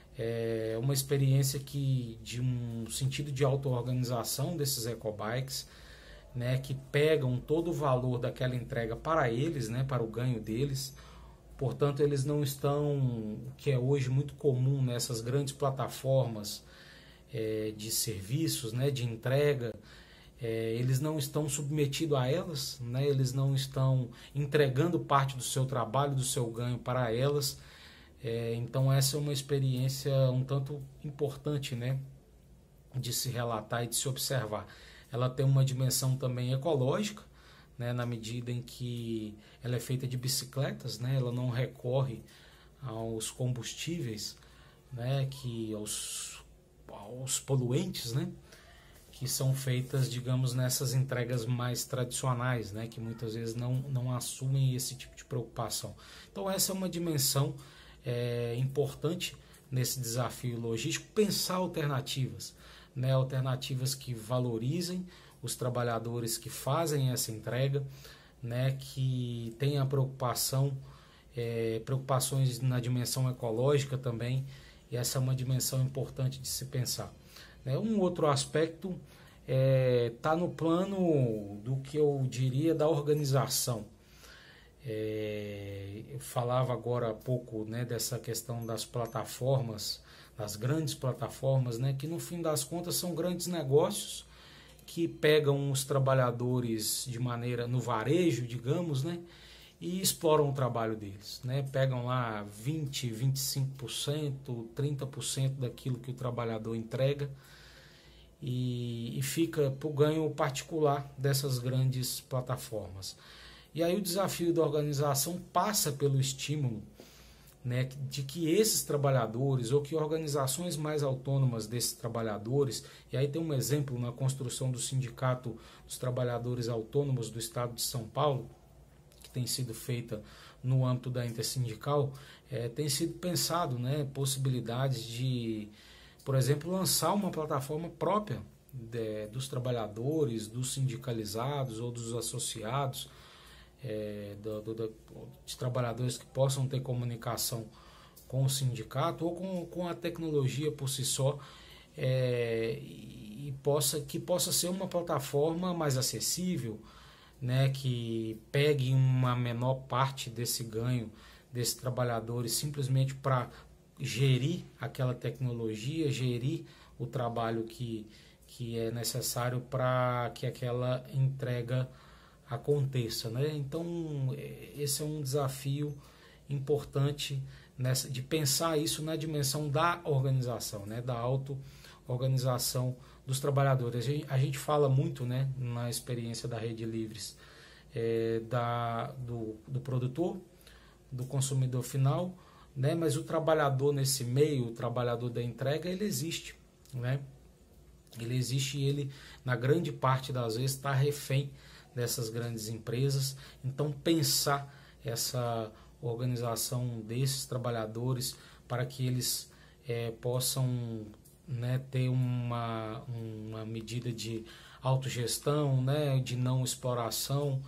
É uma experiência que, de um sentido de auto-organização desses ecobikes, né, que pegam todo o valor daquela entrega para eles, né, para o ganho deles. Portanto, eles não estão, o que é hoje muito comum nessas grandes plataformas É, de serviços, né, de entrega, é, eles não estão submetidos a elas, né, eles não estão entregando parte do seu trabalho, do seu ganho para elas. É, então essa é uma experiência um tanto importante, né, de se relatar e de se observar. Ela tem uma dimensão também ecológica, né, na medida em que ela é feita de bicicletas, né, ela não recorre aos combustíveis, né, que aos aos poluentes, né, que são feitas, digamos, nessas entregas mais tradicionais, né, que muitas vezes não, não assumem esse tipo de preocupação. Então essa é uma dimensão é, importante nesse desafio logístico, pensar alternativas, né, alternativas que valorizem os trabalhadores que fazem essa entrega, né, que tenham a preocupação, é, preocupações na dimensão ecológica também. E essa é uma dimensão importante de se pensar. Um outro aspecto está é, no plano do que eu diria da organização. É, eu falava agora há pouco, né, dessa questão das plataformas, das grandes plataformas, né, que no fim das contas são grandes negócios que pegam os trabalhadores de maneira no varejo, digamos, né, e exploram o trabalho deles, né? Pegam lá vinte, vinte e cinco por cento, trinta por cento daquilo que o trabalhador entrega e, e fica para o ganho particular dessas grandes plataformas. E aí o desafio da organização passa pelo estímulo, né, de que esses trabalhadores ou que organizações mais autônomas desses trabalhadores, e aí tem um exemplo na construção do Sindicato dos Trabalhadores Autônomos do Estado de São Paulo, tem sido feita no âmbito da Intersindical, é, tem sido pensado, né, possibilidades de, por exemplo, lançar uma plataforma própria de, dos trabalhadores, dos sindicalizados ou dos associados, é, do, do, de trabalhadores que possam ter comunicação com o sindicato ou com, com a tecnologia por si só, é, e possa, que possa ser uma plataforma mais acessível, né, que pegue uma menor parte desse ganho desses trabalhadores simplesmente para gerir aquela tecnologia, gerir o trabalho que, que é necessário para que aquela entrega aconteça, né? Então, esse é um desafio importante nessa, de pensar isso na dimensão da organização, né? Da auto-organização dos trabalhadores. A gente, a gente fala muito, né, na experiência da Rede Livres, é, da, do, do produtor, do consumidor final, né? Mas o trabalhador nesse meio, o trabalhador da entrega, ele existe, né? Ele existe e ele, na grande parte das vezes, está refém dessas grandes empresas. Então, pensar essa organização desses trabalhadores para que eles é, possam, né, ter uma, uma medida de autogestão, né, de não exploração,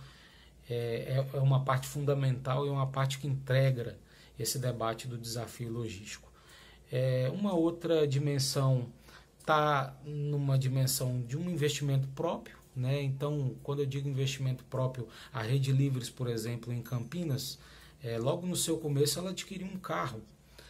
é, é uma parte fundamental e uma parte que integra esse debate do desafio logístico. É, uma outra dimensão está numa dimensão de um investimento próprio, né? Então, quando eu digo investimento próprio, a Rede Livres, por exemplo, em Campinas, é, logo no seu começo ela adquiriu um carro,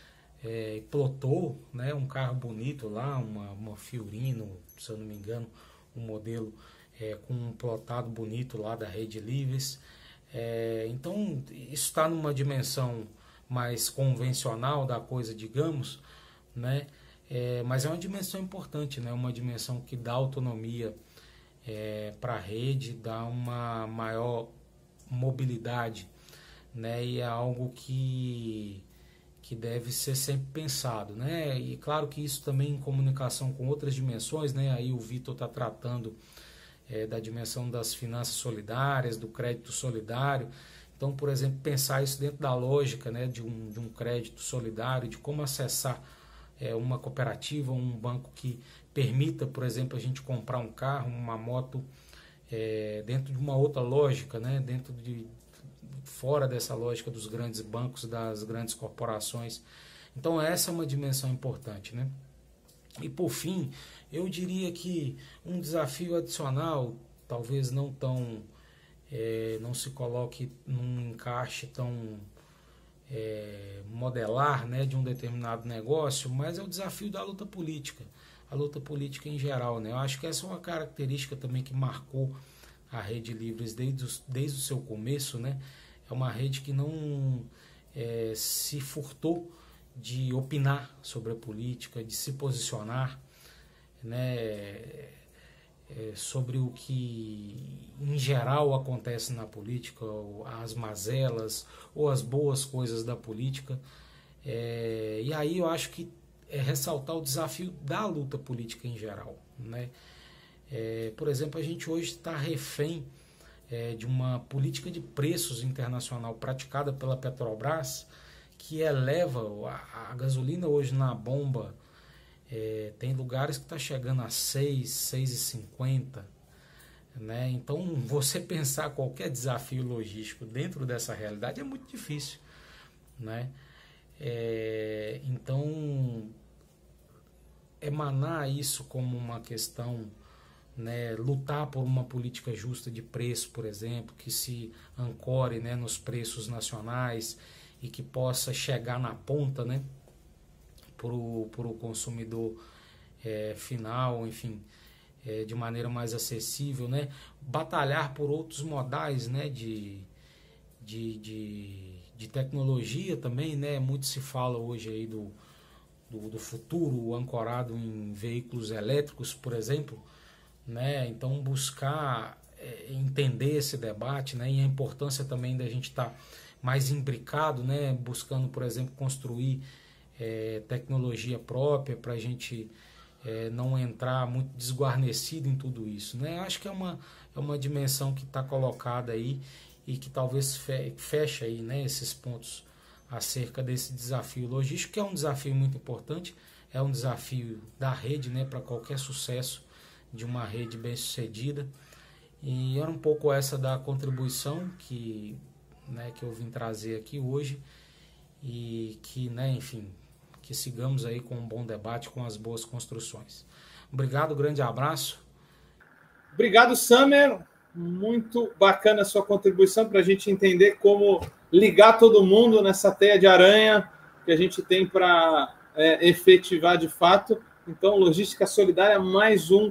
é, plotou, né, um carro bonito lá, uma, uma Fiorino, se eu não me engano, um modelo é, com um plotado bonito lá da Rede Livres. É, então, isso está numa dimensão mais convencional da coisa, digamos, né? É, mas é uma dimensão importante, né? Uma dimensão que dá autonomia é, para a rede, dá uma maior mobilidade, né? E é algo que, que deve ser sempre pensado, né? E claro que isso também em comunicação com outras dimensões, né? Aí o Vitor está tratando é, da dimensão das finanças solidárias, do crédito solidário. Então, por exemplo, pensar isso dentro da lógica, né, de, um, de um crédito solidário, de como acessar é, uma cooperativa, um banco que permita, por exemplo, a gente comprar um carro, uma moto, é, dentro de uma outra lógica, né, dentro de, fora dessa lógica dos grandes bancos, das grandes corporações. Então, essa é uma dimensão importante, né? E, por fim, eu diria que um desafio adicional, talvez não tão... É, não se coloque num encaixe tão é, modelar, né, de um determinado negócio, mas é o desafio da luta política, a luta política em geral, né? Eu acho que essa é uma característica também que marcou a Rede Livres desde, os, desde o seu começo, né? É uma rede que não é, se furtou de opinar sobre a política, de se posicionar, né, É, sobre o que em geral acontece na política, ou as mazelas ou as boas coisas da política. É, e aí eu acho que é ressaltar o desafio da luta política em geral, né? É, por exemplo, a gente hoje está refém é, de uma política de preços internacional praticada pela Petrobras, que eleva a, a gasolina hoje na bomba. É, tem lugares que está chegando a seis, seis e cinquenta, né? Então, você pensar qualquer desafio logístico dentro dessa realidade é muito difícil, né? É, então, emanar isso como uma questão, né, lutar por uma política justa de preço, por exemplo, que se ancore, né, nos preços nacionais e que possa chegar na ponta, né, para o consumidor é, final, enfim, é, de maneira mais acessível, né? Batalhar por outros modais, né, de, de, de, de tecnologia também, né? Muito se fala hoje aí do, do, do futuro ancorado em veículos elétricos, por exemplo, né? Então, buscar é, entender esse debate, né? E a importância também da gente estar tá mais imbricado, né? Buscando, por exemplo, construir É, tecnologia própria para a gente é, não entrar muito desguarnecido em tudo isso, né? Acho que é uma, é uma dimensão que está colocada aí e que talvez fe, feche aí, né, esses pontos acerca desse desafio logístico, que é um desafio muito importante, é um desafio da rede, né, para qualquer sucesso de uma rede bem sucedida. E era um pouco essa da contribuição que, né, que eu vim trazer aqui hoje e que, né, enfim, que sigamos aí com um bom debate, com as boas construções. Obrigado, grande abraço. Obrigado, Samer. Muito bacana a sua contribuição para a gente entender como ligar todo mundo nessa teia de aranha que a gente tem para é, efetivar de fato. Então, logística solidária, mais um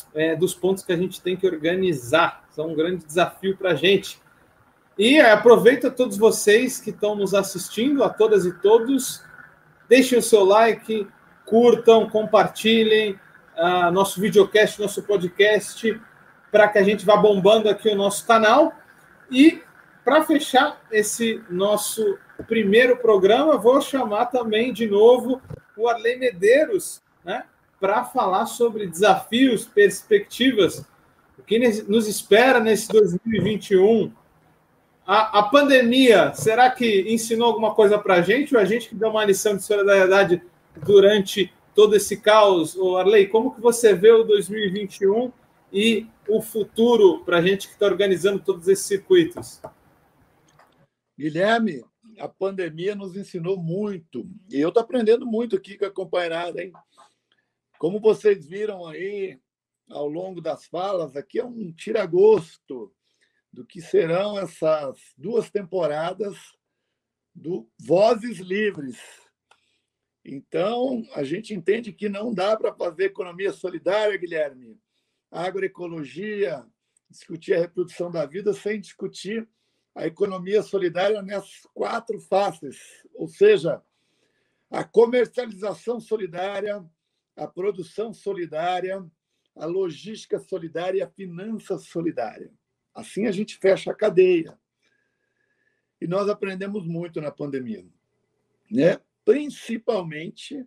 é, dos pontos que a gente tem que organizar. São um grande desafio para a gente. E é, aproveito a todos vocês que estão nos assistindo, a todas e todos. Deixem o seu like, curtam, compartilhem uh, nosso videocast, nosso podcast, para que a gente vá bombando aqui o nosso canal. E, para fechar esse nosso primeiro programa, vou chamar também de novo o Arley Medeiros, né, para falar sobre desafios, perspectivas, o que nos espera nesse dois mil e vinte e um. A, a pandemia, será que ensinou alguma coisa para a gente, ou a gente que deu uma lição de solidariedade durante todo esse caos? Ô Arley, como que você vê o dois mil e vinte e um e o futuro para a gente que está organizando todos esses circuitos? Guilherme, a pandemia nos ensinou muito, e eu estou aprendendo muito aqui com a companheirada, hein? Como vocês viram aí ao longo das falas, aqui é um tira-gosto do que serão essas duas temporadas do Vozes Livres. Então, a gente entende que não dá para fazer economia solidária, Guilherme, agroecologia, discutir a reprodução da vida sem discutir a economia solidária nessas quatro faces, ou seja, a comercialização solidária, a produção solidária, a logística solidária e a finança solidária. Assim a gente fecha a cadeia. E nós aprendemos muito na pandemia, né? Principalmente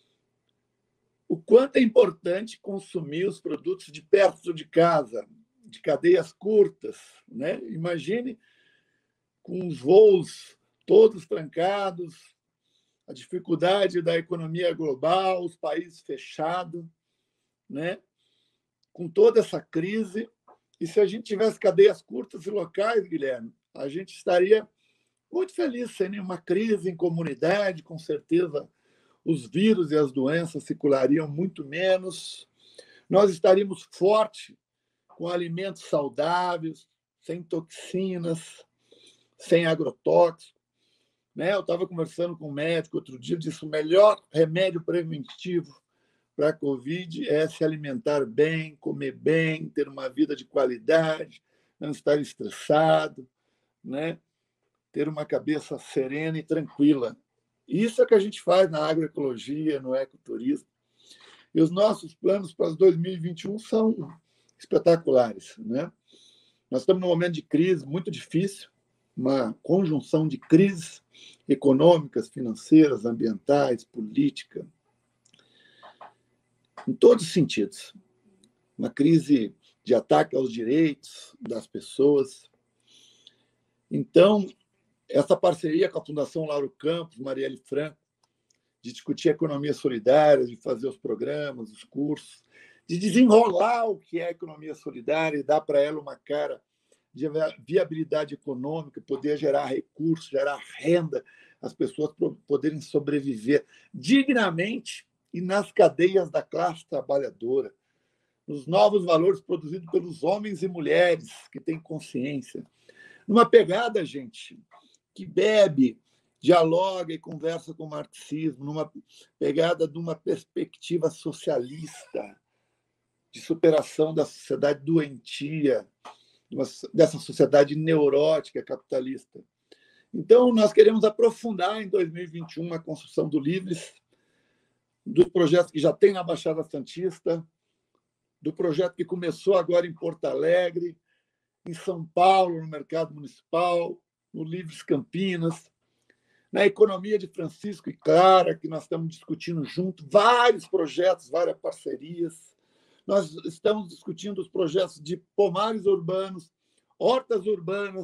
o quanto é importante consumir os produtos de perto de casa, de cadeias curtas, né? Imagine com os voos todos trancados, a dificuldade da economia global, os países fechados, né? Com toda essa crise. E se a gente tivesse cadeias curtas e locais, Guilherme, a gente estaria muito feliz, sem nenhuma crise em comunidade, com certeza os vírus e as doenças circulariam muito menos, nós estaríamos fortes com alimentos saudáveis, sem toxinas, sem agrotóxicos. Né? Eu estava conversando com um médico outro dia, disse que o melhor remédio preventivo para a Covid é se alimentar bem, comer bem, ter uma vida de qualidade, não estar estressado, né? Ter uma cabeça serena e tranquila. Isso é o que a gente faz na agroecologia, no ecoturismo. E os nossos planos para dois mil e vinte e um são espetaculares, né? Nós estamos num momento de crise muito difícil, uma conjunção de crises econômicas, financeiras, ambientais, política, em todos os sentidos. Uma crise de ataque aos direitos das pessoas. Então, essa parceria com a Fundação Lauro Campos, Marielle Franco, de discutir a economia solidária, de fazer os programas, os cursos, de desenrolar o que é a economia solidária e dar para ela uma cara de viabilidade econômica, poder gerar recursos, gerar renda, as pessoas poderem sobreviver dignamente e nas cadeias da classe trabalhadora, nos novos valores produzidos pelos homens e mulheres que têm consciência. Numa pegada, gente, que bebe, dialoga e conversa com o marxismo, numa pegada de uma perspectiva socialista, de superação da sociedade doentia, dessa sociedade neurótica capitalista. Então, nós queremos aprofundar em dois mil e vinte e um a construção do Livres, dos projetos que já tem na Baixada Santista, do projeto que começou agora em Porto Alegre, em São Paulo, no Mercado Municipal, no Livres Campinas, na economia de Francisco e Clara, que nós estamos discutindo junto, vários projetos, várias parcerias. Nós estamos discutindo os projetos de pomares urbanos, hortas urbanas.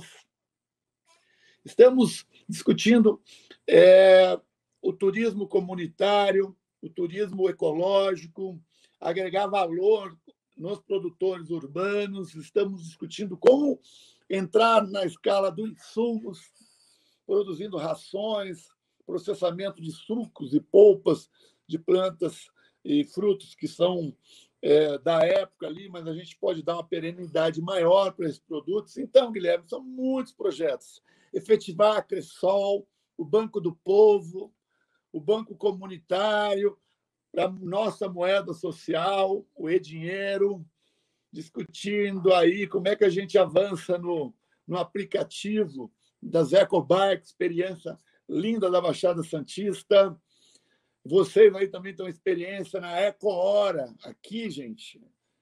Estamos discutindo é, o turismo comunitário, o turismo ecológico, agregar valor nos produtores urbanos. Estamos discutindo como entrar na escala dos insumos, produzindo rações, processamento de sucos e polpas de plantas e frutos que são é, da época ali, mas a gente pode dar uma perenidade maior para esses produtos. Então, Guilherme, são muitos projetos. Efetivar a Cressol, o Banco do Povo, o Banco Comunitário, a nossa moeda social, o e-dinheiro, discutindo aí como é que a gente avança no, no aplicativo das Ecobikes, experiência linda da Baixada Santista. Vocês aí também têm experiência na Ecohora. Aqui, gente,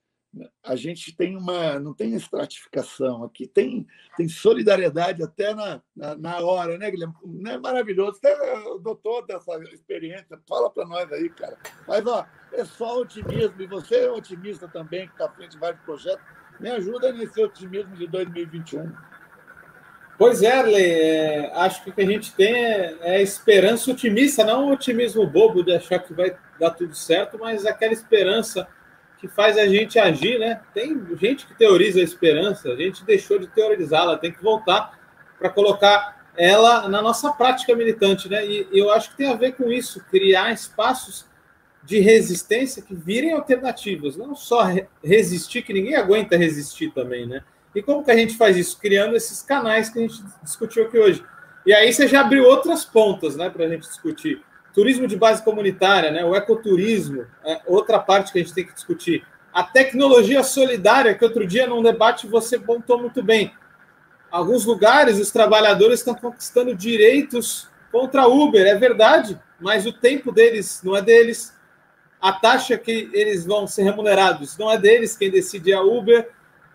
a gente tem uma... Não tem estratificação. Aqui tem, tem solidariedade até na, na, na hora, né, Guilherme? Não é maravilhoso? Você é o doutor dessa experiência. Fala para nós aí, cara. Mas, ó, é só otimismo. E você é otimista também, que está à frente de vários projetos. Me ajuda nesse otimismo de dois mil e vinte e um. Pois é, Arley, é, acho que o que a gente tem é, é esperança otimista, não um otimismo bobo de achar que vai dar tudo certo, mas aquela esperança que faz a gente agir, né? Tem gente que teoriza a esperança, a gente deixou de teorizá-la, tem que voltar para colocar ela na nossa prática militante, né? E eu acho que tem a ver com isso, criar espaços de resistência que virem alternativas, não só resistir, que ninguém aguenta resistir também, né? E como que a gente faz isso? Criando esses canais que a gente discutiu aqui hoje. E aí você já abriu outras pontas, né, para a gente discutir. Turismo de base comunitária, né, o ecoturismo, é outra parte que a gente tem que discutir. A tecnologia solidária, que outro dia num debate você pontuou muito bem. Alguns lugares os trabalhadores estão conquistando direitos contra a Uber, é verdade, mas o tempo deles não é deles. A taxa que eles vão ser remunerados não é deles, quem decide é a Uber.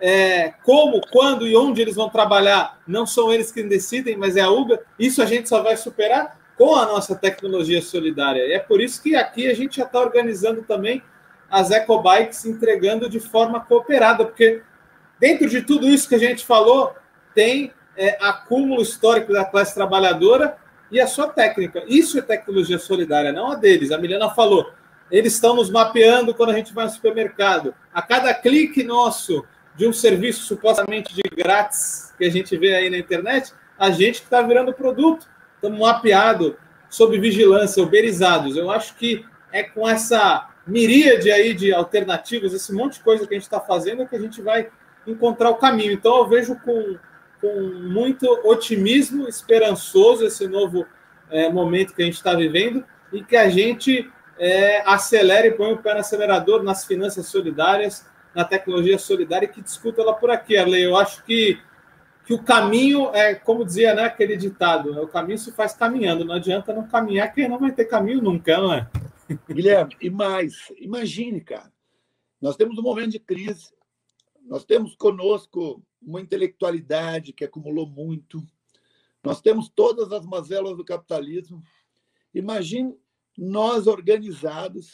É, como, quando e onde eles vão trabalhar, não são eles que decidem, mas é a Uber. Isso a gente só vai superar com a nossa tecnologia solidária. E é por isso que aqui a gente já está organizando também as Ecobikes, entregando de forma cooperada, porque dentro de tudo isso que a gente falou, tem é, acúmulo histórico da classe trabalhadora e a sua técnica. Isso é tecnologia solidária, não a deles. A Milena falou, eles estão nos mapeando quando a gente vai ao supermercado. A cada clique nosso de um serviço supostamente de grátis que a gente vê aí na internet, a gente que está virando produto, estamos mapeados, sob vigilância, uberizados. Eu acho que é com essa miríade aí de alternativas, esse monte de coisa que a gente está fazendo, que a gente vai encontrar o caminho. Então, eu vejo com, com muito otimismo, esperançoso esse novo é, momento que a gente está vivendo e que a gente é, acelere e põe o pé no acelerador nas finanças solidárias, na tecnologia solidária e que discuta ela por aqui, Arley. Eu acho que, que o caminho é, como dizia, né, aquele ditado, né, o caminho se faz caminhando, não adianta não caminhar, que não vai ter caminho nunca, não é? Guilherme, e mais, imagine, cara, nós temos um momento de crise, nós temos conosco uma intelectualidade que acumulou muito, nós temos todas as mazelas do capitalismo. Imagine nós organizados,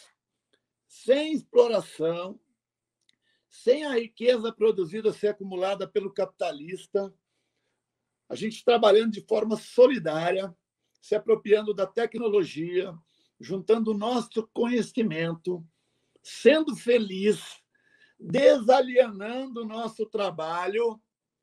sem exploração, sem a riqueza produzida ser acumulada pelo capitalista, a gente trabalhando de forma solidária, se apropriando da tecnologia, juntando o nosso conhecimento, sendo feliz, desalienando o nosso trabalho,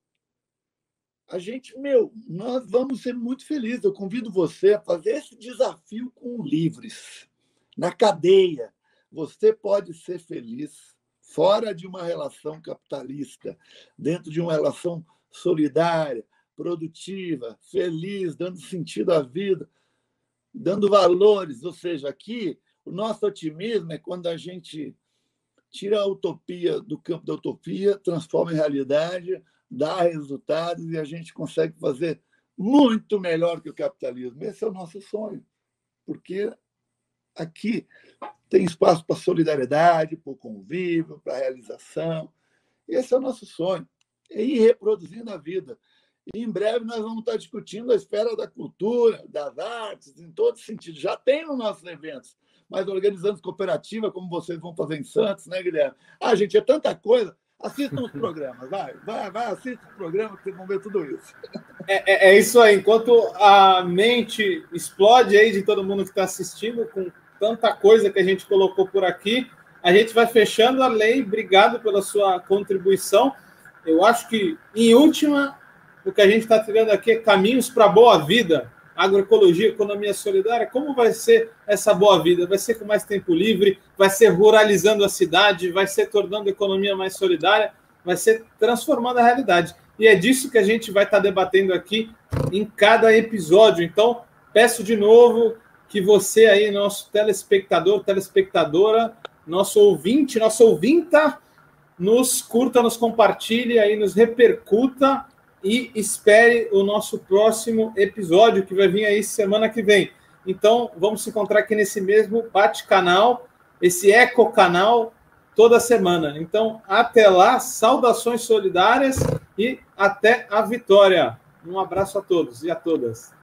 a gente, meu, nós vamos ser muito felizes. Eu convido você a fazer esse desafio com o Livres. Na cadeia, você pode ser feliz fora de uma relação capitalista, dentro de uma relação solidária, produtiva, feliz, dando sentido à vida, dando valores. Ou seja, aqui, o nosso otimismo é quando a gente tira a utopia do campo da utopia, transforma em realidade, dá resultados e a gente consegue fazer muito melhor que o capitalismo. Esse é o nosso sonho, porque aqui tem espaço para solidariedade, para o convívio, para a realização. Esse é o nosso sonho, é ir reproduzindo a vida. E em breve nós vamos estar discutindo a esfera da cultura, das artes, em todo sentido. Já tem nos nossos eventos, mas organizando cooperativa, como vocês vão fazer em Santos, né, Guilherme? Ah, gente, é tanta coisa. Assistam os programas, vai, vai, vai, assista os programas que vocês vão ver tudo isso. É, é, é isso aí. Enquanto a mente explode aí de todo mundo que está assistindo, com tanta coisa que a gente colocou por aqui, a gente vai fechando a lei. Obrigado pela sua contribuição. Eu acho que, em última, o que a gente está trilhando aqui é caminhos para a boa vida. Agroecologia, economia solidária, como vai ser essa boa vida? Vai ser com mais tempo livre, vai ser ruralizando a cidade, vai ser tornando a economia mais solidária, vai ser transformando a realidade. E é disso que a gente vai estar debatendo aqui em cada episódio. Então, peço de novo que você aí, nosso telespectador, telespectadora, nosso ouvinte, nossa ouvinta, nos curta, nos compartilhe, aí, nos repercuta e espere o nosso próximo episódio, que vai vir aí semana que vem. Então, vamos se encontrar aqui nesse mesmo bate-canal, esse eco-canal, toda semana. Então, até lá, saudações solidárias e até a vitória. Um abraço a todos e a todas.